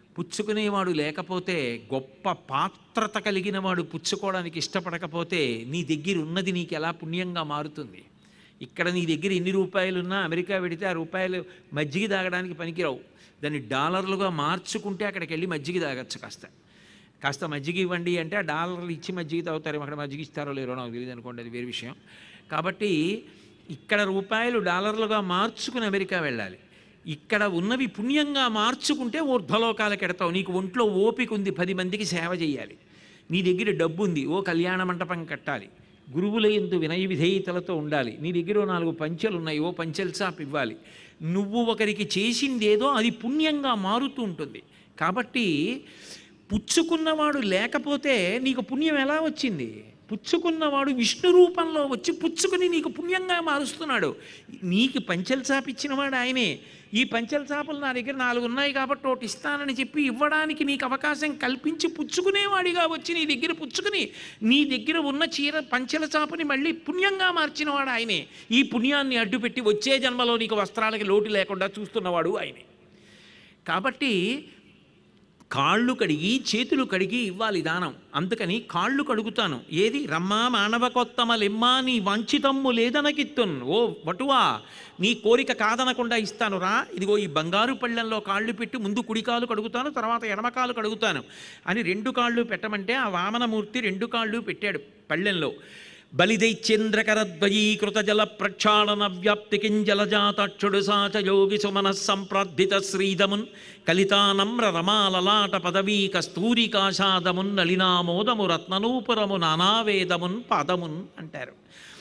పుచ్చుకునేవాడు లేకపోతే, గొప్ప పాత్రత కలిగిన వాడు పుచ్చుకోవడానికి ఇష్టపడకపోతే నీ దగ్గర ఉన్నది నీకు ఎలా పుణ్యంగా మారుతుంది? ఇక్కడ నీ దగ్గర ఎన్ని రూపాయలున్నా అమెరికా వెడితే ఆ రూపాయలు మజ్జిగ తాగడానికి పనికిరావు. దాన్ని డాలర్లుగా మార్చుకుంటే అక్కడికి వెళ్ళి మజ్జిగ తాగచ్చు. కాస్త కాస్త మజ్జిగ ఇవ్వండి అంటే ఆ డాలర్లు ఇచ్చి మజ్జిగ తాగుతారు. అక్కడ మజ్జిగ ఇస్తారో లేరో నాకు తెలియదు అనుకోండి, అది వేరే విషయం. కాబట్టి ఇక్కడ రూపాయలు డాలర్లుగా మార్చుకుని అమెరికా వెళ్ళాలి. ఇక్కడ ఉన్నవి పుణ్యంగా మార్చుకుంటే ఊర్ధ్వలోకాలకు ఎడతావు. నీకు ఒంట్లో ఓపిక ఉంది, పది మందికి సేవ చేయాలి. నీ దగ్గర డబ్బు ఉంది, ఓ కళ్యాణ మంటపం కట్టాలి. గురువుల యందు వినయ విధేయతలతో ఉండాలి. నీ దగ్గర నాలుగు పంచెలు ఉన్నాయి, ఓ పంచెల చాప్ ఇవ్వాలి. నువ్వు ఒకరికి చేసిందేదో అది పుణ్యంగా మారుతూ ఉంటుంది. కాబట్టి పుచ్చుకున్నవాడు లేకపోతే నీకు పుణ్యం ఎలా వచ్చింది? పుచ్చుకున్నవాడు విష్ణు రూపంలో వచ్చి పుచ్చుకుని నీకు పుణ్యంగా మారుస్తున్నాడు. నీకు పంచెల చాప ఇచ్చినవాడు ఆయనే. ఈ పంచెల చాపలు నా దగ్గర నాలుగు ఉన్నాయి కాబట్టి ఒకటి ఇస్తానని చెప్పి ఇవ్వడానికి నీకు అవకాశం కల్పించి పుచ్చుకునేవాడిగా వచ్చి నీ దగ్గర పుచ్చుకుని నీ దగ్గర ఉన్న చీర పంచెల చాపని మళ్ళీ పుణ్యంగా మార్చినవాడు ఆయనే. ఈ పుణ్యాన్ని అడ్డుపెట్టి వచ్చే జన్మలో నీకు వస్త్రాలకి లోటు లేకుండా చూస్తున్నవాడు ఆయనే. కాబట్టి కాళ్ళు కడిగి చేతులు కడిగి ఇవ్వాలి దానం. అందుకని కాళ్ళు కడుగుతాను. ఏది రమ్మా మానవ కొత్తమ లెమ్మా నీ వంచితమ్ము లేదనకిత్తున్. ఓ వటువా, నీ కోరిక కాదనకుండా ఇస్తాను రా. ఇదిగో ఈ బంగారు పళ్ళెంలో కాళ్ళు పెట్టి ముందు కుడికాలు కడుగుతాను, తర్వాత ఎడమకాలు కడుగుతాను అని రెండు కాళ్ళు పెట్టమంటే ఆ వామనమూర్తి రెండు కాళ్ళు పెట్టాడు పళ్ళెంలో. బలిదైచ్చేంద్రకరద్వయీకృత జల ప్రక్షాళన వ్యాప్తికింజలజాతక్షుడు సాచ యోగి సుమన సంప్రార్థిత శ్రీదమున్ కలితానమ్ర రమాలలాట పదవీ కస్తూరికాషాదమున్ నళినామోదము రత్ననూపురము నానావేదమున్ పాదమున్ అంటారు.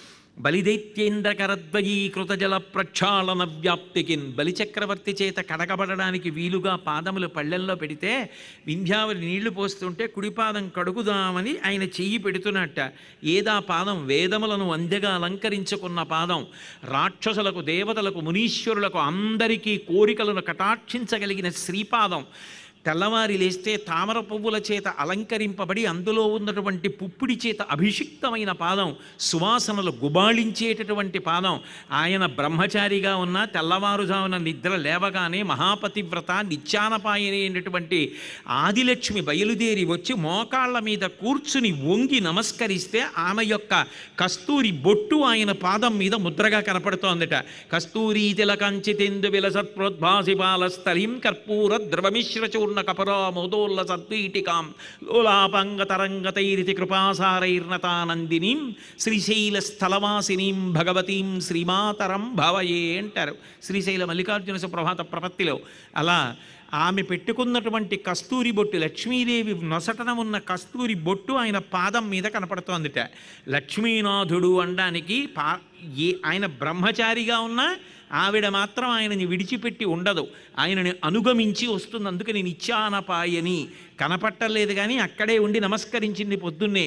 బలిదైత్యేంద్రకరద్వయీకృత జల ప్రక్షాళన వ్యాప్తికిన్, బలిచక్రవర్తి చేత కడగబడడానికి వీలుగా పాదములు పళ్ళెంలో పెడితే వింధ్యావళి నీళ్లు పోస్తుంటే కుడిపాదం కడుగుదామని ఆయన చెయ్యి పెడుతున్నట్ట. ఏదా పాదం? వేదములను అందెగా అలంకరించుకున్న పాదం. రాక్షసులకు, దేవతలకు, మునీశ్వరులకు అందరికీ కోరికలను కటాక్షించగలిగిన శ్రీపాదం. తెల్లవారి లేస్తే తామర పువ్వుల చేత అలంకరింపబడి అందులో ఉన్నటువంటి పుప్పిడి చేత అభిషిక్తమైన పాదం, సువాసనలు గుబాళించేటటువంటి పాదం. ఆయన బ్రహ్మచారిగా ఉన్న తెల్లవారుజామున నిద్ర లేవగానే మహాపతివ్రత నిత్యానపాయని అయినటువంటి ఆదిలక్ష్మి బయలుదేరి వచ్చి మోకాళ్ళ మీద కూర్చుని వంగి నమస్కరిస్తే ఆమె యొక్క కస్తూరి బొట్టు ఆయన పాదం మీద ముద్రగా కనపడుతోందట. కస్తూరీ తిలకంచితెందు విలసత్ప్రోద్భాసి బాలస్థలీం కర్పూర ద్రవమిశ్రచూర్ణ కపరామోదోల్ల సద్వీటికాం లోలాపంగ తరంగతైరితి కృపాసారైర్నతానందినీం శ్రీశైల స్థలవాసినీం భగవతీం శ్రీమాతరం భవయే అంటారు శ్రీశైల మల్లికార్జున సుప్రభాత ప్రపత్తిలో. అలా ఆమె పెట్టుకున్నటువంటి కస్తూరి బొట్టు, లక్ష్మీదేవి నొసటన ఉన్న కస్తూరి బొట్టు ఆయన పాదం మీద కనపడుతోందిట. లక్ష్మీనాథుడు అనడానికి పా ఏ ఆయన బ్రహ్మచారిగా ఉన్నా ఆవిడ మాత్రం ఆయనని విడిచిపెట్టి ఉండదు, ఆయనని అనుగమించి వస్తుంది. అందుకని నిత్యానపాయని కనపట్టలేదు కానీ అక్కడే ఉండి నమస్కరించింది పొద్దున్నే.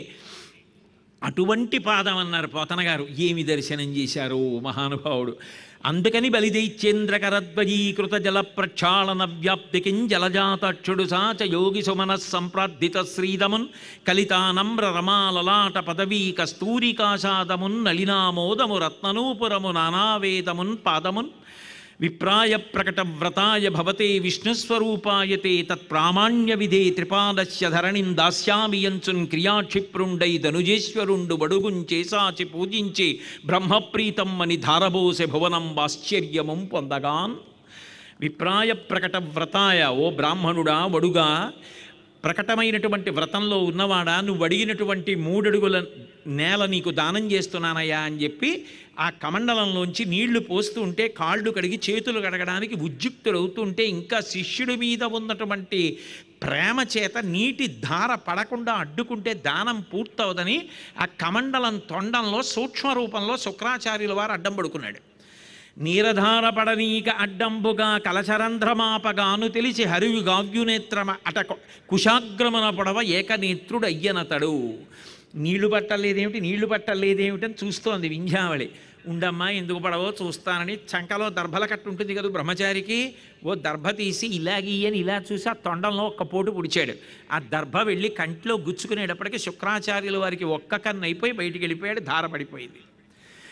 అటువంటి పాదం అన్నారు పోతన గారు. ఏమి దర్శనం చేశారు మహానుభావుడు! అందుకని బలిదైచ్చేంద్రకరద్వయీకృత జల ప్రక్షాళన వ్యాప్తికిం జలజాతక్షుడు సాచ యోగి సుమన సంప్రార్థిత శ్రీదమున్ కలితానమ్ర రమాలలాట పదవీ కస్తూరికాషాదమున్ నళినామోదము రత్ననూపురము నానావేదమున్ పాదమున్ విప్రాయ ప్రకట వ్రతాయ భవతే విష్ణుస్వరూపాయతే తత్ప్రామాణ్య విధే త్రిపాదస్య ధరణిం దాస్యామి యంచున్ క్రియాక్షిప్రుండై ధనుజేశ్వరుండు బడుగుంచేసాచి పూజించి బ్రహ్మప్రీతం అని ధారబోసె భువనం ఆశ్చర్యముం పొందగాన్. విప్రాయ ప్రకట వ్రతాయ, ఓ బ్రాహ్మణుడా వడుగా ప్రకటమైనటువంటి వ్రతంలో ఉన్నవాడా, నువ్వు అడిగినటువంటి మూడడుగుల నేల నీకు దానం చేస్తున్నానయ్యా అని చెప్పి ఆ కమండలంలోంచి నీళ్లు పోస్తూ ఉంటే కాళ్ళు కడిగి చేతులు కడగడానికి ఉద్యుక్తుడవుతుంటే ఇంకా శిష్యుడి మీద ఉన్నటువంటి ప్రేమ చేత నీటి ధార పడకుండా అడ్డుకుంటే దానం పూర్తవుదని ఆ కమండలం తొండంలో సూక్ష్మ రూపంలో శుక్రాచార్యుల వారు అడ్డం పడుకున్నాడు. నీరధార పడనీక అడ్డంబుగా కలచరంధ్రమాపగాను తెలిసి హరివి గావ్యునేత్రమ అట కుశాగ్రమన పొడవ ఏకనేత్రుడయ్యనతడు. నీళ్లు పట్టలేదేమిటి నీళ్లు పట్టలేదేమిటని చూస్తోంది వింధ్యావళి. ఉండమ్మా ఎందుకు పడవో చూస్తానని చంకలో దర్భల కట్టు ఉంటుంది కదా బ్రహ్మచారికి, ఓ దర్భ తీసి ఇలాగీ అని ఇలా చూసి ఆ తొండంలో ఒక్క పోటు పుడిచాడు. ఆ దర్భ వెళ్ళి కంట్లో గుచ్చుకునేటప్పటికీ శుక్రాచార్యుల వారికి ఒక్క కన్ను అయిపోయి బయటికి వెళ్ళిపోయాడు, ధార పడిపోయింది.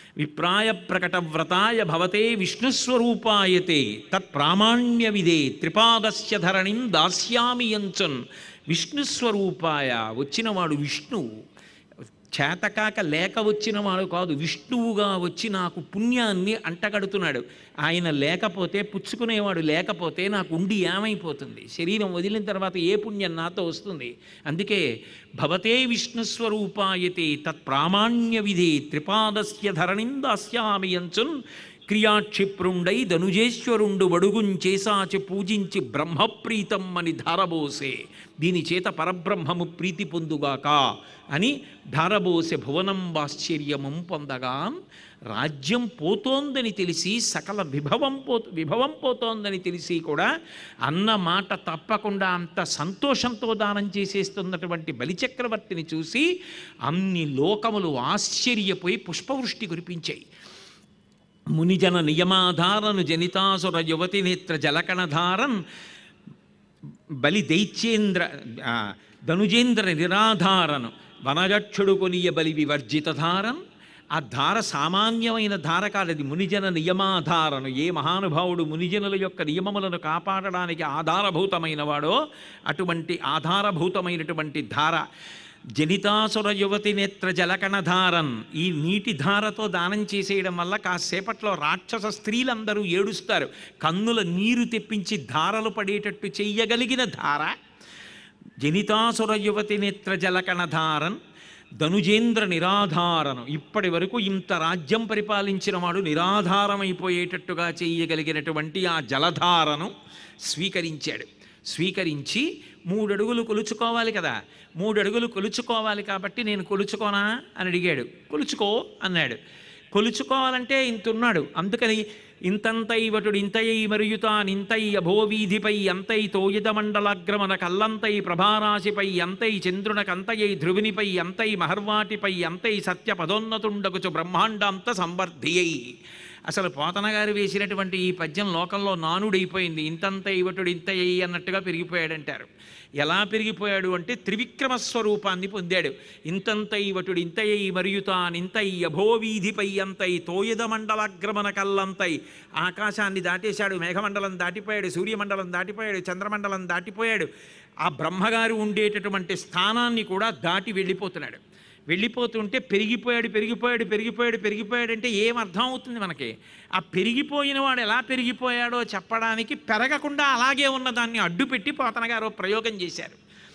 విప్రాయ ప్రకటవ్రతాయ భవతే విష్ణుస్వరూపాయతే తత్ప్రామాణ్య విదే త్రిపాదస్య ధరణిం దాస్యామి యంచన్. విష్ణుస్వరూపాయ వచ్చినవాడు విష్ణువు, చేతకాక లేక వచ్చినవాడు కాదు, విష్ణువుగా వచ్చి నాకు పుణ్యాన్ని అంటగడుతున్నాడు. ఆయన లేకపోతే, పుచ్చుకునేవాడు లేకపోతే నాకు ఉండి ఏమైపోతుంది? శరీరం వదిలిన తర్వాత ఏ పుణ్యం నాతో వస్తుంది? అందుకే భవతే విష్ణుస్వరూపాయతే తత్ప్రామాణ్య విధే త్రిపాదస్య ధరణిం దాస్యామి యంచున్. క్రియాక్షిప్రుండై ధనుజేశ్వరుండు వడుగుంచేసాచి పూజించి బ్రహ్మప్రీతం అని ధారబోసే. దీని చేత పరబ్రహ్మము ప్రీతి పొందుగాక అని ధారబోసే భువనం వాశ్చర్యమం పొందగా. రాజ్యం పోతోందని తెలిసి, సకల విభవం పో విభవం పోతోందని తెలిసి కూడా అన్న మాట తప్పకుండా అంత సంతోషంతో దానం చేసేస్తున్నటువంటి బలిచక్రవర్తిని చూసి అన్ని లోకములు ఆశ్చర్యపోయి పుష్పవృష్టి కురిపించాయి. మునిజన నియమాధారను జనితాసుర యువతి నేత్ర జలకణధారన్ బలి దైత్యేంద్ర ధనుజేంద్ర నిరాధారను వనజక్షుడు కొనియ బలి వివర్జిత ధారన్. ఆ ధార సామాన్యమైన ధార కాదది, మునిజన నియమాధారను. ఏ మహానుభావుడు మునిజనుల యొక్క నియమములను కాపాడడానికి ఆధారభూతమైన వాడో అటువంటి ఆధారభూతమైనటువంటి ధార. జనితాసుర యువతి నేత్ర జలకణధారన్. ఈ నీటి ధారతో దానం చేసేయడం వల్ల కాసేపట్లో రాక్షస స్త్రీలందరూ ఏడుస్తారు. కన్నుల నీరు తెప్పించి ధారలు పడేటట్టు చెయ్యగలిగిన ధార. జనితాసుర యువతి నేత్ర జలకణధారన్ ధనుజేంద్ర నిరాధారను. ఇప్పటి వరకు ఇంత రాజ్యం పరిపాలించిన వాడు నిరాధారమైపోయేటట్టుగా చేయగలిగినటువంటి ఆ జలధారను స్వీకరించాడు. స్వీకరించి మూడడుగులు కొలుచుకోవాలి కదా, మూడడుగులు కొలుచుకోవాలి కాబట్టి నేను కొలుచుకోనా అని అడిగాడు. కొలుచుకో అన్నాడు. కొలుచుకోవాలంటే ఇంత ఉన్నాడు, అందుకని ఇంతంతై వటుడు ఇంతయై మరియుతానింతై అభోవీధిపై అంతై తోయిద మండలాగ్రమణ కల్లంతై ప్రభారాశిపై అంతై చంద్రునకంతయై ధ్రువినిపై అంతై మహర్వాటిపై అంతై సత్య పదోన్నతుండగుచు బ్రహ్మాండాంత సంవర్ధియై. అసలు పోతన గారు వేసినటువంటి ఈ పద్యం లోకంలో నానుడైపోయింది. ఇంతంత ఇవటుడు ఇంతయ్యి అన్నట్టుగా పెరిగిపోయాడంటారు. ఎలా పెరిగిపోయాడు అంటే త్రివిక్రమ స్వరూపాన్ని పొందాడు. ఇంతంత ఇవటుడు ఇంతయ్యి మరియుతానింతై అభోవీధిపై అంతై తోయద మండలాగ్రమణ కల్లంతై. ఆకాశాన్ని దాటేశాడు, మేఘమండలం దాటిపోయాడు, సూర్యమండలం దాటిపోయాడు, చంద్రమండలం దాటిపోయాడు. ఆ బ్రహ్మగారు ఉండేటటువంటి స్థానాన్ని కూడా దాటి వెళ్ళిపోతున్నాడు. వెళ్ళిపోతుంటే పెరిగిపోయాడు పెరిగిపోయాడు పెరిగిపోయాడు పెరిగిపోయాడు అంటే ఏం అర్థం అవుతుంది మనకి? ఆ పెరిగిపోయిన వాడు ఎలా పెరిగిపోయాడో చెప్పడానికి పెరగకుండా అలాగే ఉన్నదాన్ని అడ్డుపెట్టి పోతన గారు ప్రయోగం చేశారు.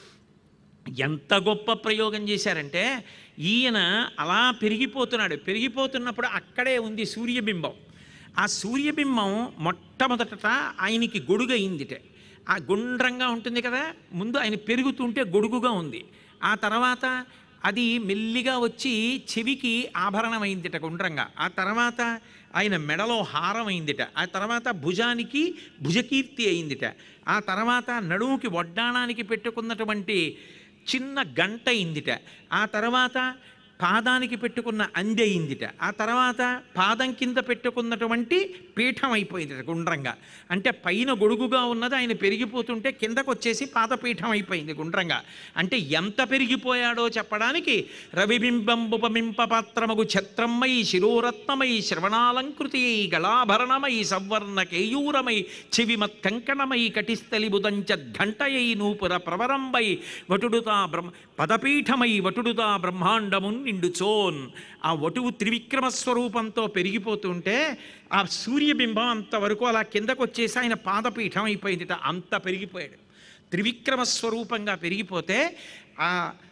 ఎంత గొప్ప ప్రయోగం చేశారంటే, ఈయన అలా పెరిగిపోతున్నాడు. పెరిగిపోతున్నప్పుడు అక్కడే ఉంది సూర్యబింబం. ఆ సూర్యబింబం మొట్టమొదట ఆయనకి గొడుగయిందిట. ఆ గుండ్రంగా ఉంటుంది కదా, ముందు ఆయన పెరుగుతుంటే గొడుగుగా ఉంది. ఆ తర్వాత అది మెల్లిగా వచ్చి చెవికి ఆభరణమైందిట గుండ్రంగా. ఆ తర్వాత ఆయన మెడలో హారం అయిందిట. ఆ తర్వాత భుజానికి భుజకీర్తి అయిందిట. ఆ తర్వాత నడుముకి వడ్డాణానికి పెట్టుకున్నటువంటి చిన్న గంట అయిందిట. ఆ తర్వాత పాదానికి పెట్టుకున్న అంది అయిందిట. ఆ తర్వాత పాదం కింద పెట్టుకున్నటువంటి పీఠం అయిపోయింది గుండ్రంగా. అంటే పైన గొడుగుగా ఉన్నది ఆయన పెరిగిపోతుంటే కిందకు వచ్చేసి పాదపీఠం అయిపోయింది గుండ్రంగా. అంటే ఎంత పెరిగిపోయాడో చెప్పడానికి రవిబింబంబుపమింప పాత్రమగు ఛత్రమ్మై శిరోరత్నమై శ్రవణాలంకృతి గళాభరణమై సవర్ణ కేయూరమై చెవిమత్ కంకణమై కటిస్థలి బుదంచ ఘంటయై నూపుర ప్రవరంబై వటుడుతా బ్రహ్మ పదపీఠమై వటుడుతా బ్రహ్మాండమున్ నిండుచోన్. ఆ వటువు త్రివిక్రమ స్వరూపంతో పెరిగిపోతుంటే ఆ సూర్యబింబం అంతవరకు అలా కిందకు వచ్చేసి ఆయన పాదపీఠం అయిపోయింది. అంత పెరిగిపోయాడు. త్రివిక్రమ స్వరూపంగా పెరిగిపోతే ఆ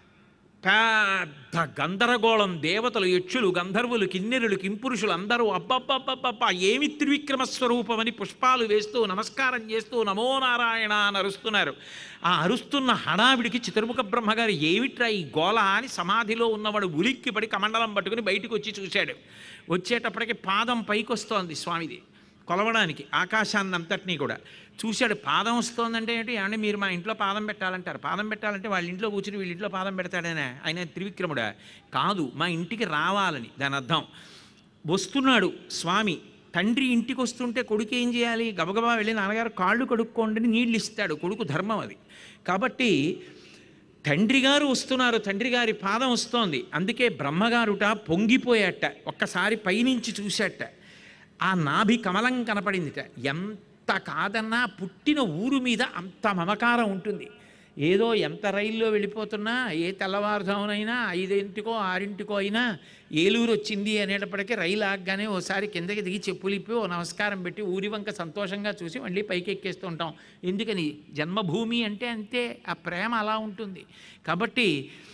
పెద్ద గందరగోళం, దేవతలు, యక్షులు, గంధర్వులు, కిన్నెరులు, కింపురుషులు అందరూ అబ్బబ్బబ్బబ్బబ్బా ఏమి త్రివిక్రమ స్వరూపమని పుష్పాలు వేస్తూ నమస్కారం చేస్తూ నమో నారాయణ అని అరుస్తున్నారు. ఆ అరుస్తున్న హడావిడికి చతుర్ముఖ బ్రహ్మగారు ఏమిట్రా ఈ గోళ అని సమాధిలో ఉన్నవాడు ఉలిక్కిపడి కమండలం పట్టుకుని బయటకు వచ్చి చూశాడు. వచ్చేటప్పటికి పాదం పైకి వస్తోంది స్వామిది కొలవడానికి, ఆకాశాన్ని అంతటినీ కూడా చూశాడు. పాదం వస్తోందంటే ఏంటి అంటే, మీరు మా ఇంట్లో పాదం పెట్టాలంటారు. పాదం పెట్టాలంటే వాళ్ళ ఇంట్లో కూర్చుని వీళ్ళ ఇంట్లో పాదం పెడతాడనే ఆయన త్రివిక్రముడా? కాదు, మా ఇంటికి రావాలని దాని అర్థం. వస్తున్నాడు స్వామి. తండ్రి ఇంటికి వస్తుంటే కొడుకు ఏం చేయాలి? గబగబా వెళ్ళి నాన్నగారు కాళ్ళు కడుక్కోండి నీళ్ళు ఇస్తాడు. కొడుకు ధర్మం అది. కాబట్టి తండ్రి గారు వస్తున్నారు, తండ్రి గారి పాదం వస్తోంది. అందుకే బ్రహ్మగారుట పొంగిపోయాట, ఒక్కసారి పైనుంచి చూశాట. ఆ నాభి కమలం కనపడిందిట. ఎంత కాదన్నా పుట్టిన ఊరు మీద అంత మమకారం ఉంటుంది. ఏదో ఎంత రైల్లో వెళ్ళిపోతున్నా, ఏ తెల్లవారుజామునైనా ఐదింటికో ఆరింటికో అయినా ఏలూరు వచ్చింది అనేటప్పటికీ రైలు ఆగగానే ఓసారి కిందకి దిగి చెప్పులు ఇప్పి ఓ నమస్కారం పెట్టి ఊరి వంక సంతోషంగా చూసి మళ్ళీ పైకి ఎక్కేస్తూ ఉంటాం. ఎందుకని? జన్మభూమి అంటే అంతే, ఆ ప్రేమ అలా ఉంటుంది. కాబట్టి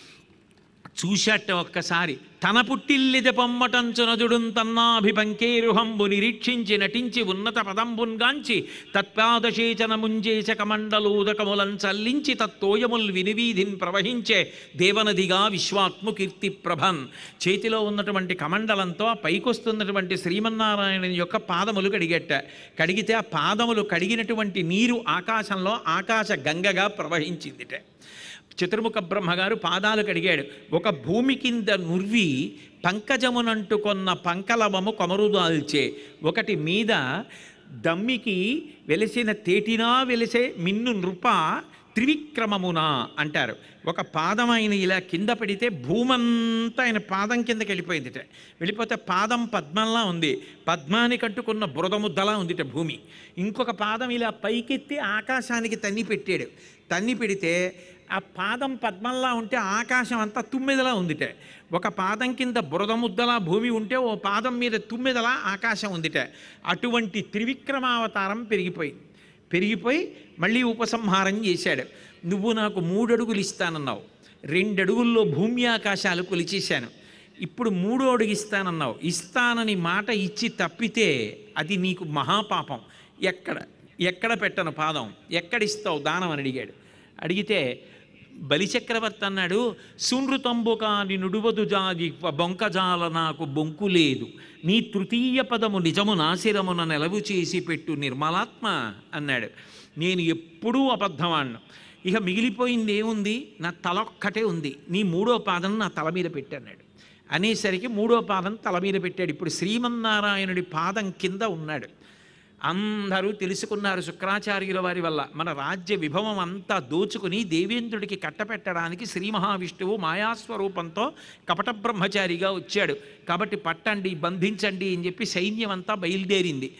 చూశాట ఒక్కసారి. తన పుట్టిల్లిద పొమ్మటంచునజుడున్ తన్నాభిపంకేరుహంబు నిరీక్షించి నటించి ఉన్నత పదంబున్గాంచి తత్పాదశేచన ముంజేశ కమండలూదకములం చల్లించి తత్తోయముల్ వినివీధిన్ ప్రవహించే దేవనదిగా విశ్వాత్ము కీర్తి ప్రభన్. చేతిలో ఉన్నటువంటి కమండలంతో ఆ పైకొస్తున్నటువంటి శ్రీమన్నారాయణ యొక్క పాదములు కడిగట్ట. కడిగితే ఆ పాదములు కడిగినటువంటి నీరు ఆకాశంలో ఆకాశ గంగగా ప్రవహించిందిట. చతుర్ముఖ బ్రహ్మగారు పాదాలు కడిగాడు. ఒక భూమి కింద నుర్వి పంకజమునంటుకొన్న పంకలవము కొమరుదాల్చే, ఒకటి మీద దమ్మికి వెలిసిన తేటినా వెలిసే మిన్ను నృప త్రివిక్రమమున అంటారు. ఒక పాదం ఆయన ఇలా కింద పెడితే భూమంతా ఆయన పాదం కిందకి వెళ్ళిపోయిందిట. వెళ్ళిపోతే పాదం పద్మంలా ఉంది, పద్మాన్ని కట్టుకున్న బురదముద్దలా ఉందిట భూమి. ఇంకొక పాదం ఇలా పైకెత్తి ఆకాశానికి తన్ని పెట్టాడు. తన్ని పెడితే ఆ పాదం పద్మంలా ఉంటే ఆకాశం అంతా తుమ్మెదలా ఉందిట. ఒక పాదం కింద బురద ముద్దలా భూమి ఉంటే ఓ పాదం మీద తుమ్మెదలా ఆకాశం ఉందిట. అటువంటి త్రివిక్రమావతారం పెరిగిపోయింది. పెరిగిపోయి మళ్ళీ ఉపసంహారం చేశాడు. నువ్వు నాకు మూడు అడుగులు ఇస్తానన్నావు, రెండు అడుగుల్లో భూమి ఆకాశాలు కొలిచేశాను. ఇప్పుడు మూడో అడుగు ఇస్తానన్నావు. ఇస్తానని మాట ఇచ్చి తప్పితే అది నీకు మహాపాపం. ఎక్కడ ఎక్కడ పెట్టను పాదం, ఎక్కడిస్తావు దానం అని అడిగాడు. అడిగితే బలిచక్రవర్తి అన్నాడు, సునృతంబు కాని నుడువదు జాగి బొంకజాల నాకు బొంకు లేదు, నీ తృతీయ పదము నిజము నాశిరమున నెలవు చేసి పెట్టు నిర్మలాత్మ అన్నాడు. నేను ఎప్పుడూ అబద్ధమాడిను, ఇక మిగిలిపోయింది ఏముంది, నా తలొక్కటే ఉంది, నీ మూడో పాదం నా తల మీద పెట్టన్నాడు. అనేసరికి మూడో పాదం తల మీద పెట్టాడు. ఇప్పుడు శ్రీమన్నారాయణుడి పాదం కింద ఉన్నాడు. అందరూ తెలుసుకున్నారు శుక్రాచార్యుల వారి వల్ల. మన రాజ్య విభవం అంతా దోచుకుని దేవేంద్రుడికి కట్టపెట్టడానికి శ్రీ మహావిష్ణువు మాయాస్వరూపంతో కపట బ్రహ్మచారిగా వచ్చాడు. కాబట్టి పట్టండి, బంధించండి అని చెప్పి సైన్యం అంతా బయలుదేరింది.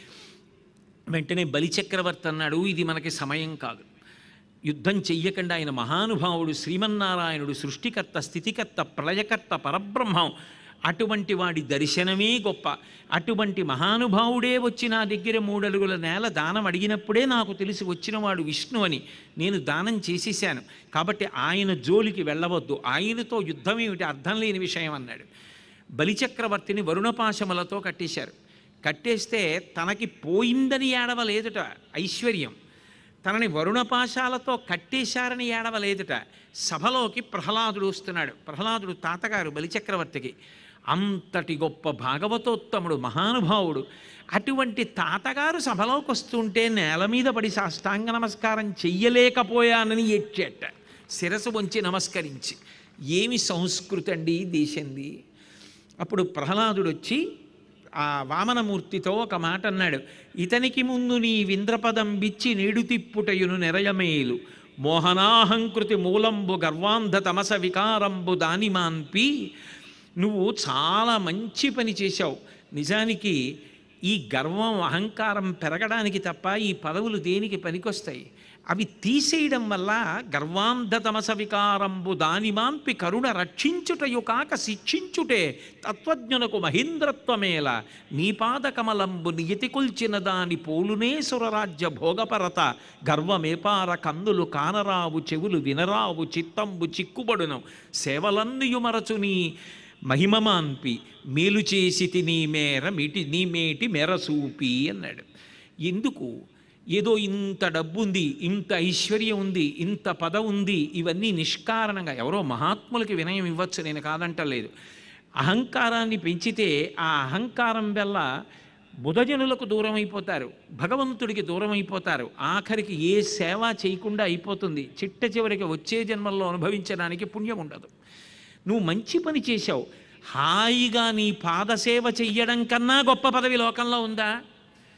వెంటనే బలిచక్రవర్తి అన్నాడు, ఇది మనకి సమయం కాదు, యుద్ధం చెయ్యకుండా. ఆయన మహానుభావుడు, శ్రీమన్నారాయణుడు, సృష్టికర్త, స్థితికర్త, ప్రళయకర్త, పరబ్రహ్మం. అటువంటి వాడి దర్శనమే గొప్ప. అటువంటి మహానుభావుడే వచ్చి నా దగ్గర మూడడుగుల నేల దానం అడిగినప్పుడే నాకు తెలిసి వచ్చినవాడు విష్ణు అని నేను దానం చేసేసాను. కాబట్టి ఆయన జోలికి వెళ్ళవద్దు, ఆయనతో యుద్ధం ఏమిటి, అర్థం లేని విషయం అన్నాడు. బలిచక్రవర్తిని వరుణపాశములతో కట్టేశారు. కట్టేస్తే తనకి పోయిందని ఏడవలేదుట ఐశ్వర్యం, తనని వరుణపాశాలతో కట్టేశారని ఏడవలేదుట. సభలోకి ప్రహ్లాదుడు వస్తున్నాడు. ప్రహ్లాదుడు తాతగారు బలిచక్రవర్తికి. అంతటి గొప్ప భాగవతోత్తముడు, మహానుభావుడు. అటువంటి తాతగారు సభలోకి వస్తుంటే నేల మీద పడి సాష్టాంగ నమస్కారం చెయ్యలేకపోయానని ఏడ్చేట, శిరసు వంచి నమస్కరించి. ఏమి సంస్కృతి అండి దేశంది. అప్పుడు ప్రహ్లాదుడు వచ్చి ఆ వామనమూర్తితో ఒక మాట అన్నాడు, ఇతనికి ముందు నీ వింద్రపదం బిచ్చి నేడు తిప్పుటయును నెరయమేలు, మోహనాహంకృతి మూలంబు గర్వాంధ తమస వికారంబు దాని మాన్పి. నువ్వు చాలా మంచి పని చేశావు. నిజానికి ఈ గర్వం అహంకారం పెరగడానికి తప్ప ఈ పదవులు దేనికి పనికొస్తాయి? అవి తీసేయడం వల్ల గర్వాంధ తమస వికారంబు దాని మాంపి కరుణ రక్షించుటయు కాక శిక్షించుటే తత్వజ్ఞునకు మహేంద్రత్వమేల, నీ పాదకమలంబు నియతి కొల్చిన దాని పోలునే సురరాజ్య భోగపరత, గర్వమేపార కందులు కానరావు చెవులు వినరావు చిత్తంబు చిక్కుబడును, సేవలన్నయు మరచు నీ మహిమమాన్పి, మేలు చేసి నీ మేర మిటి నీ మేటి మెరసూపి అన్నాడు. ఎందుకు? ఏదో ఇంత డబ్బు ఉంది, ఇంత ఐశ్వర్యం ఉంది, ఇంత పదవి ఉంది, ఇవన్నీ నిష్కారణంగా ఎవరో మహాత్ములకి వినయం ఇవ్వచ్చు, నేను కాదంటలేదు. అహంకారాన్ని పెంచితే ఆ అహంకారం వల్ల బుధజనులకు దూరం అయిపోతారు, భగవంతుడికి దూరం అయిపోతారు, ఆఖరికి ఏ సేవ చేయకుండా అయిపోతుంది. చిట్ట చివరికి వచ్చే జన్మల్లో అనుభవించడానికి పుణ్యం ఉండదు. నువ్వు మంచి పని చేశావు. హాయిగా నీ పాదసేవ చెయ్యడం కన్నా గొప్ప పదవి లోకంలో ఉందా?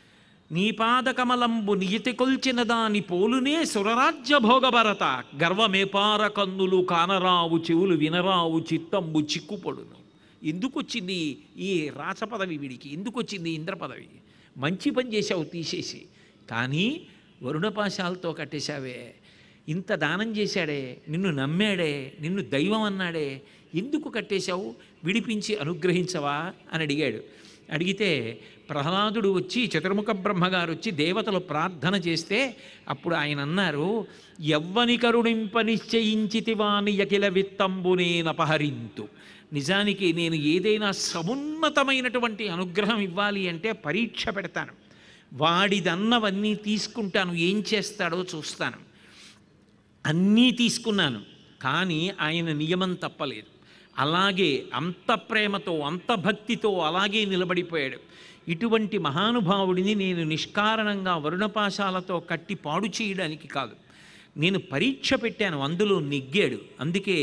నీ పాదకమలంబు నియతి కొల్చిన దాని పోలునే సురరాజ్య భోగభరత గర్వమేపార కన్నులు కానరావు చెవులు వినరావు చిత్తంబు చిక్కుపడును. ఎందుకు వచ్చింది ఈ రాసపదవి వీడికి? ఎందుకు వచ్చింది ఇంద్ర పదవి? మంచి పని చేశావు తీసేసి, కానీ వరుణపాశాలతో కట్టేశావే. ఇంత దానం చేశాడే, నిన్ను నమ్మాడే, నిన్ను దైవం అన్నాడే, ఎందుకు కట్టేశావు? విడిపించి అనుగ్రహించవా అని అడిగాడు. అడిగితే ప్రహ్లాదుడు వచ్చి, చతుర్ముఖ బ్రహ్మగారు వచ్చి దేవతలు ప్రార్థన చేస్తే అప్పుడు ఆయన అన్నారు, ఎవ్వని కరుణింప నిశ్చయించితివాని యకిల విత్తంబునేనపహరింతు. నిజానికి నేను ఏదైనా సమున్నతమైనటువంటి అనుగ్రహం ఇవ్వాలి అంటే పరీక్ష పెడతాను, వాడిదన్నవన్నీ తీసుకుంటాను, ఏం చేస్తాడో చూస్తాను. అన్నీ తీసుకున్నాను, కానీ ఆయన నియమం తప్పలేదు. అలాగే అంత ప్రేమతో అంత భక్తితో అలాగే నిలబడిపోయాడు. ఇటువంటి మహానుభావుడిని నేను నిష్కారణంగా వరుణపాశాలతో కట్టి పాడు చేయడానికి కాదు, నేను పరీక్ష పెట్టాను, అందులో నెగ్గాడు. అందుకే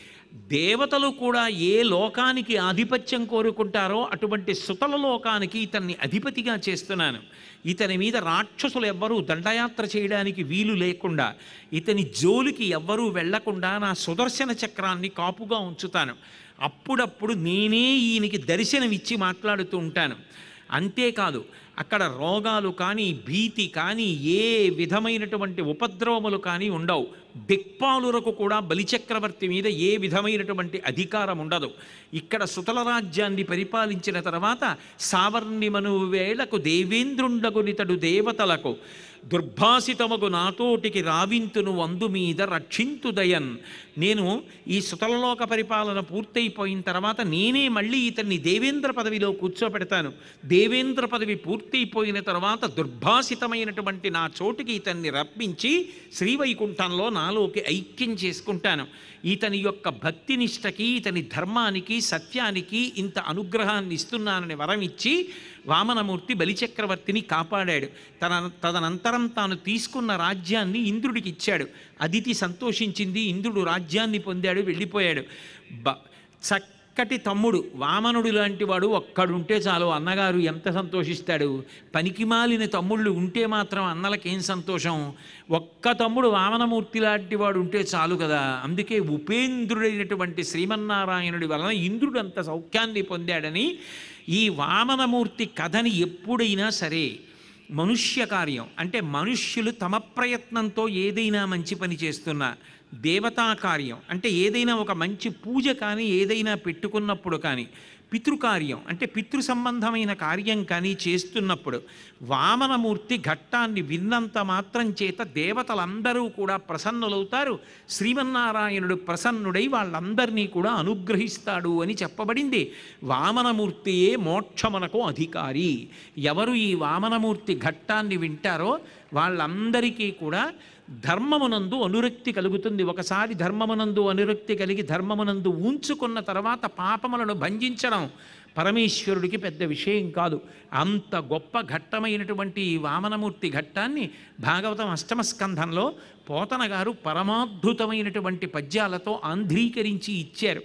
దేవతలు కూడా ఏ లోకానికి ఆధిపత్యం కోరుకుంటారో అటువంటి సుతల లోకానికి ఇతన్ని అధిపతిగా చేస్తున్నాను. ఇతని మీద రాక్షసులు ఎవ్వరూ దండయాత్ర చేయడానికి వీలు లేకుండా, ఇతని జోలికి ఎవ్వరూ వెళ్లకుండా నా సుదర్శన చక్రాన్ని కాపుగా ఉంచుతాను. అప్పుడప్పుడు నేనే ఈయనకి దర్శనమిచ్చి మాట్లాడుతూ ఉంటాను. అంతేకాదు, అక్కడ రోగాలు కానీ భీతి కానీ ఏ విధమైనటువంటి ఉపద్రవములు కానీ ఉండవు. దిక్పాలురకు కూడా బలిచక్రవర్తి మీద ఏ విధమైనటువంటి అధికారం ఉండదు. ఇక్కడ సుతల రాజ్యాన్ని పరిపాలించిన తర్వాత సావర్ణిమను వేళకు దేవేంద్రుండగునితడు దేవతలకు దుర్భాసితమగు నాతోటికి రావింతును వందు మీద రక్షింతుదయన్. నేను ఈ సుతలలోక పరిపాలన పూర్తయిపోయిన తర్వాత నేనే మళ్ళీ ఇతన్ని దేవేంద్ర పదవిలో కూర్చోపెడతాను. దేవేంద్ర పదవి పూర్తయిపోయిన తర్వాత దుర్భాసితమైనటువంటి నా చోటికి ఇతన్ని రప్పించి శ్రీవైకుంఠంలో నాలోకి ఐక్యం చేసుకుంటాను. ఇతని యొక్క భక్తినిష్టకి, ఇతని ధర్మానికి, సత్యానికి ఇంత అనుగ్రహాన్ని ఇస్తున్నానని వరం ఇచ్చి వామనమూర్తి బలిచక్రవర్తిని కాపాడాడు. తన తదనంతరం తాను తీసుకున్న రాజ్యాన్ని ఇంద్రుడికి ఇచ్చాడు. అదితి సంతోషించింది, ఇంద్రుడు రాజ్యాన్ని పొందాడు, వెళ్ళిపోయాడు. బ చక్కటి తమ్ముడు వామనుడు లాంటి వాడు ఒక్కడుంటే చాలు, అన్నగారు ఎంత సంతోషిస్తాడు. పనికిమాలిన తమ్ముళ్ళు ఉంటే మాత్రం అన్నలకేం సంతోషం. ఒక్క తమ్ముడు వామనమూర్తి లాంటి వాడు ఉంటే చాలు కదా. అందుకే ఉపేంద్రుడైనటువంటి శ్రీమన్నారాయణుడి వలన ఇంద్రుడు అంత సౌఖ్యాన్ని పొందాడని ఈ వామనమూర్తి కథని ఎప్పుడైనా సరే మనుష్య కార్యం అంటే మనుష్యులు తమ ప్రయత్నంతో ఏదైనా మంచి పని చేస్తున్నా, దేవతా కార్యం అంటే ఏదైనా ఒక మంచి పూజ కానీ ఏదైనా పెట్టుకున్నప్పుడు కానీ, పితృకార్యం అంటే పితృ సంబంధమైన కార్యం కానీ చేస్తున్నప్పుడు వామనమూర్తి ఘట్టాన్ని విన్నంత మాత్రం చేత దేవతలందరూ కూడా ప్రసన్నులవుతారు. శ్రీమన్నారాయణుడు ప్రసన్నుడై వాళ్ళందరినీ కూడా అనుగ్రహిస్తాడు అని చెప్పబడింది. వామనమూర్తియే మోక్షమునకు అధికారి. ఎవరు ఈ వామనమూర్తి ఘట్టాన్ని వింటారో వాళ్ళందరికీ కూడా ధర్మమునందు అనురక్తి కలుగుతుంది. ఒకసారి ధర్మమునందు అనురక్తి కలిగి ధర్మమునందు ఉంచుకున్న తర్వాత పాపములను భంజించడం పరమేశ్వరుడికి పెద్ద విషయం కాదు. అంత గొప్ప ఘట్టమైనటువంటి ఈ వామనమూర్తి ఘట్టాన్ని భాగవతం అష్టమ స్కంధంలో పోతన గారు పరమాద్భుతమైనటువంటి పద్యాలతో ఆంధ్రీకరించి ఇచ్చారు.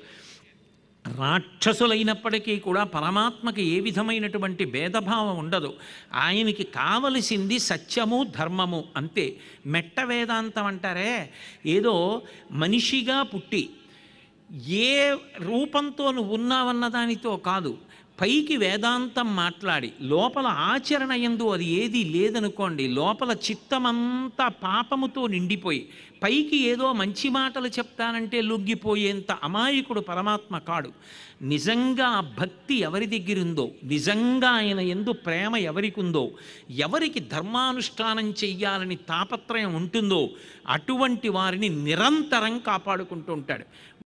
రాక్షసులైనప్పటికీ కూడా పరమాత్మకి ఏ విధమైనటువంటి భేదభావం ఉండదు. ఆయనకి కావలసింది సత్యము ధర్మము అంతే. మెట్ట వేదాంతం అంటారే, ఏదో మనిషిగా పుట్టి ఏ రూపంతో నువ్వు ఉన్నావన్న దానితో కాదు, పైకి వేదాంతం మాట్లాడి లోపల ఆచరణ యందు అది ఏదీ లేదనుకోండి, లోపల చిత్తమంతా పాపముతో నిండిపోయి పైకి ఏదో మంచి మాటలు చెప్తానంటే లొంగిపోయేంత అమాయకుడు పరమాత్మ కాడు. నిజంగా భక్తి ఎవరి దగ్గరుందో, నిజంగా ఆయన యందు ప్రేమ ఎవరికి ఉందో, ఎవరికి ధర్మానుష్ఠానం చెయ్యాలని తాపత్రయం ఉంటుందో అటువంటి వారిని నిరంతరం కాపాడుకుంటూ ఉంటాడు.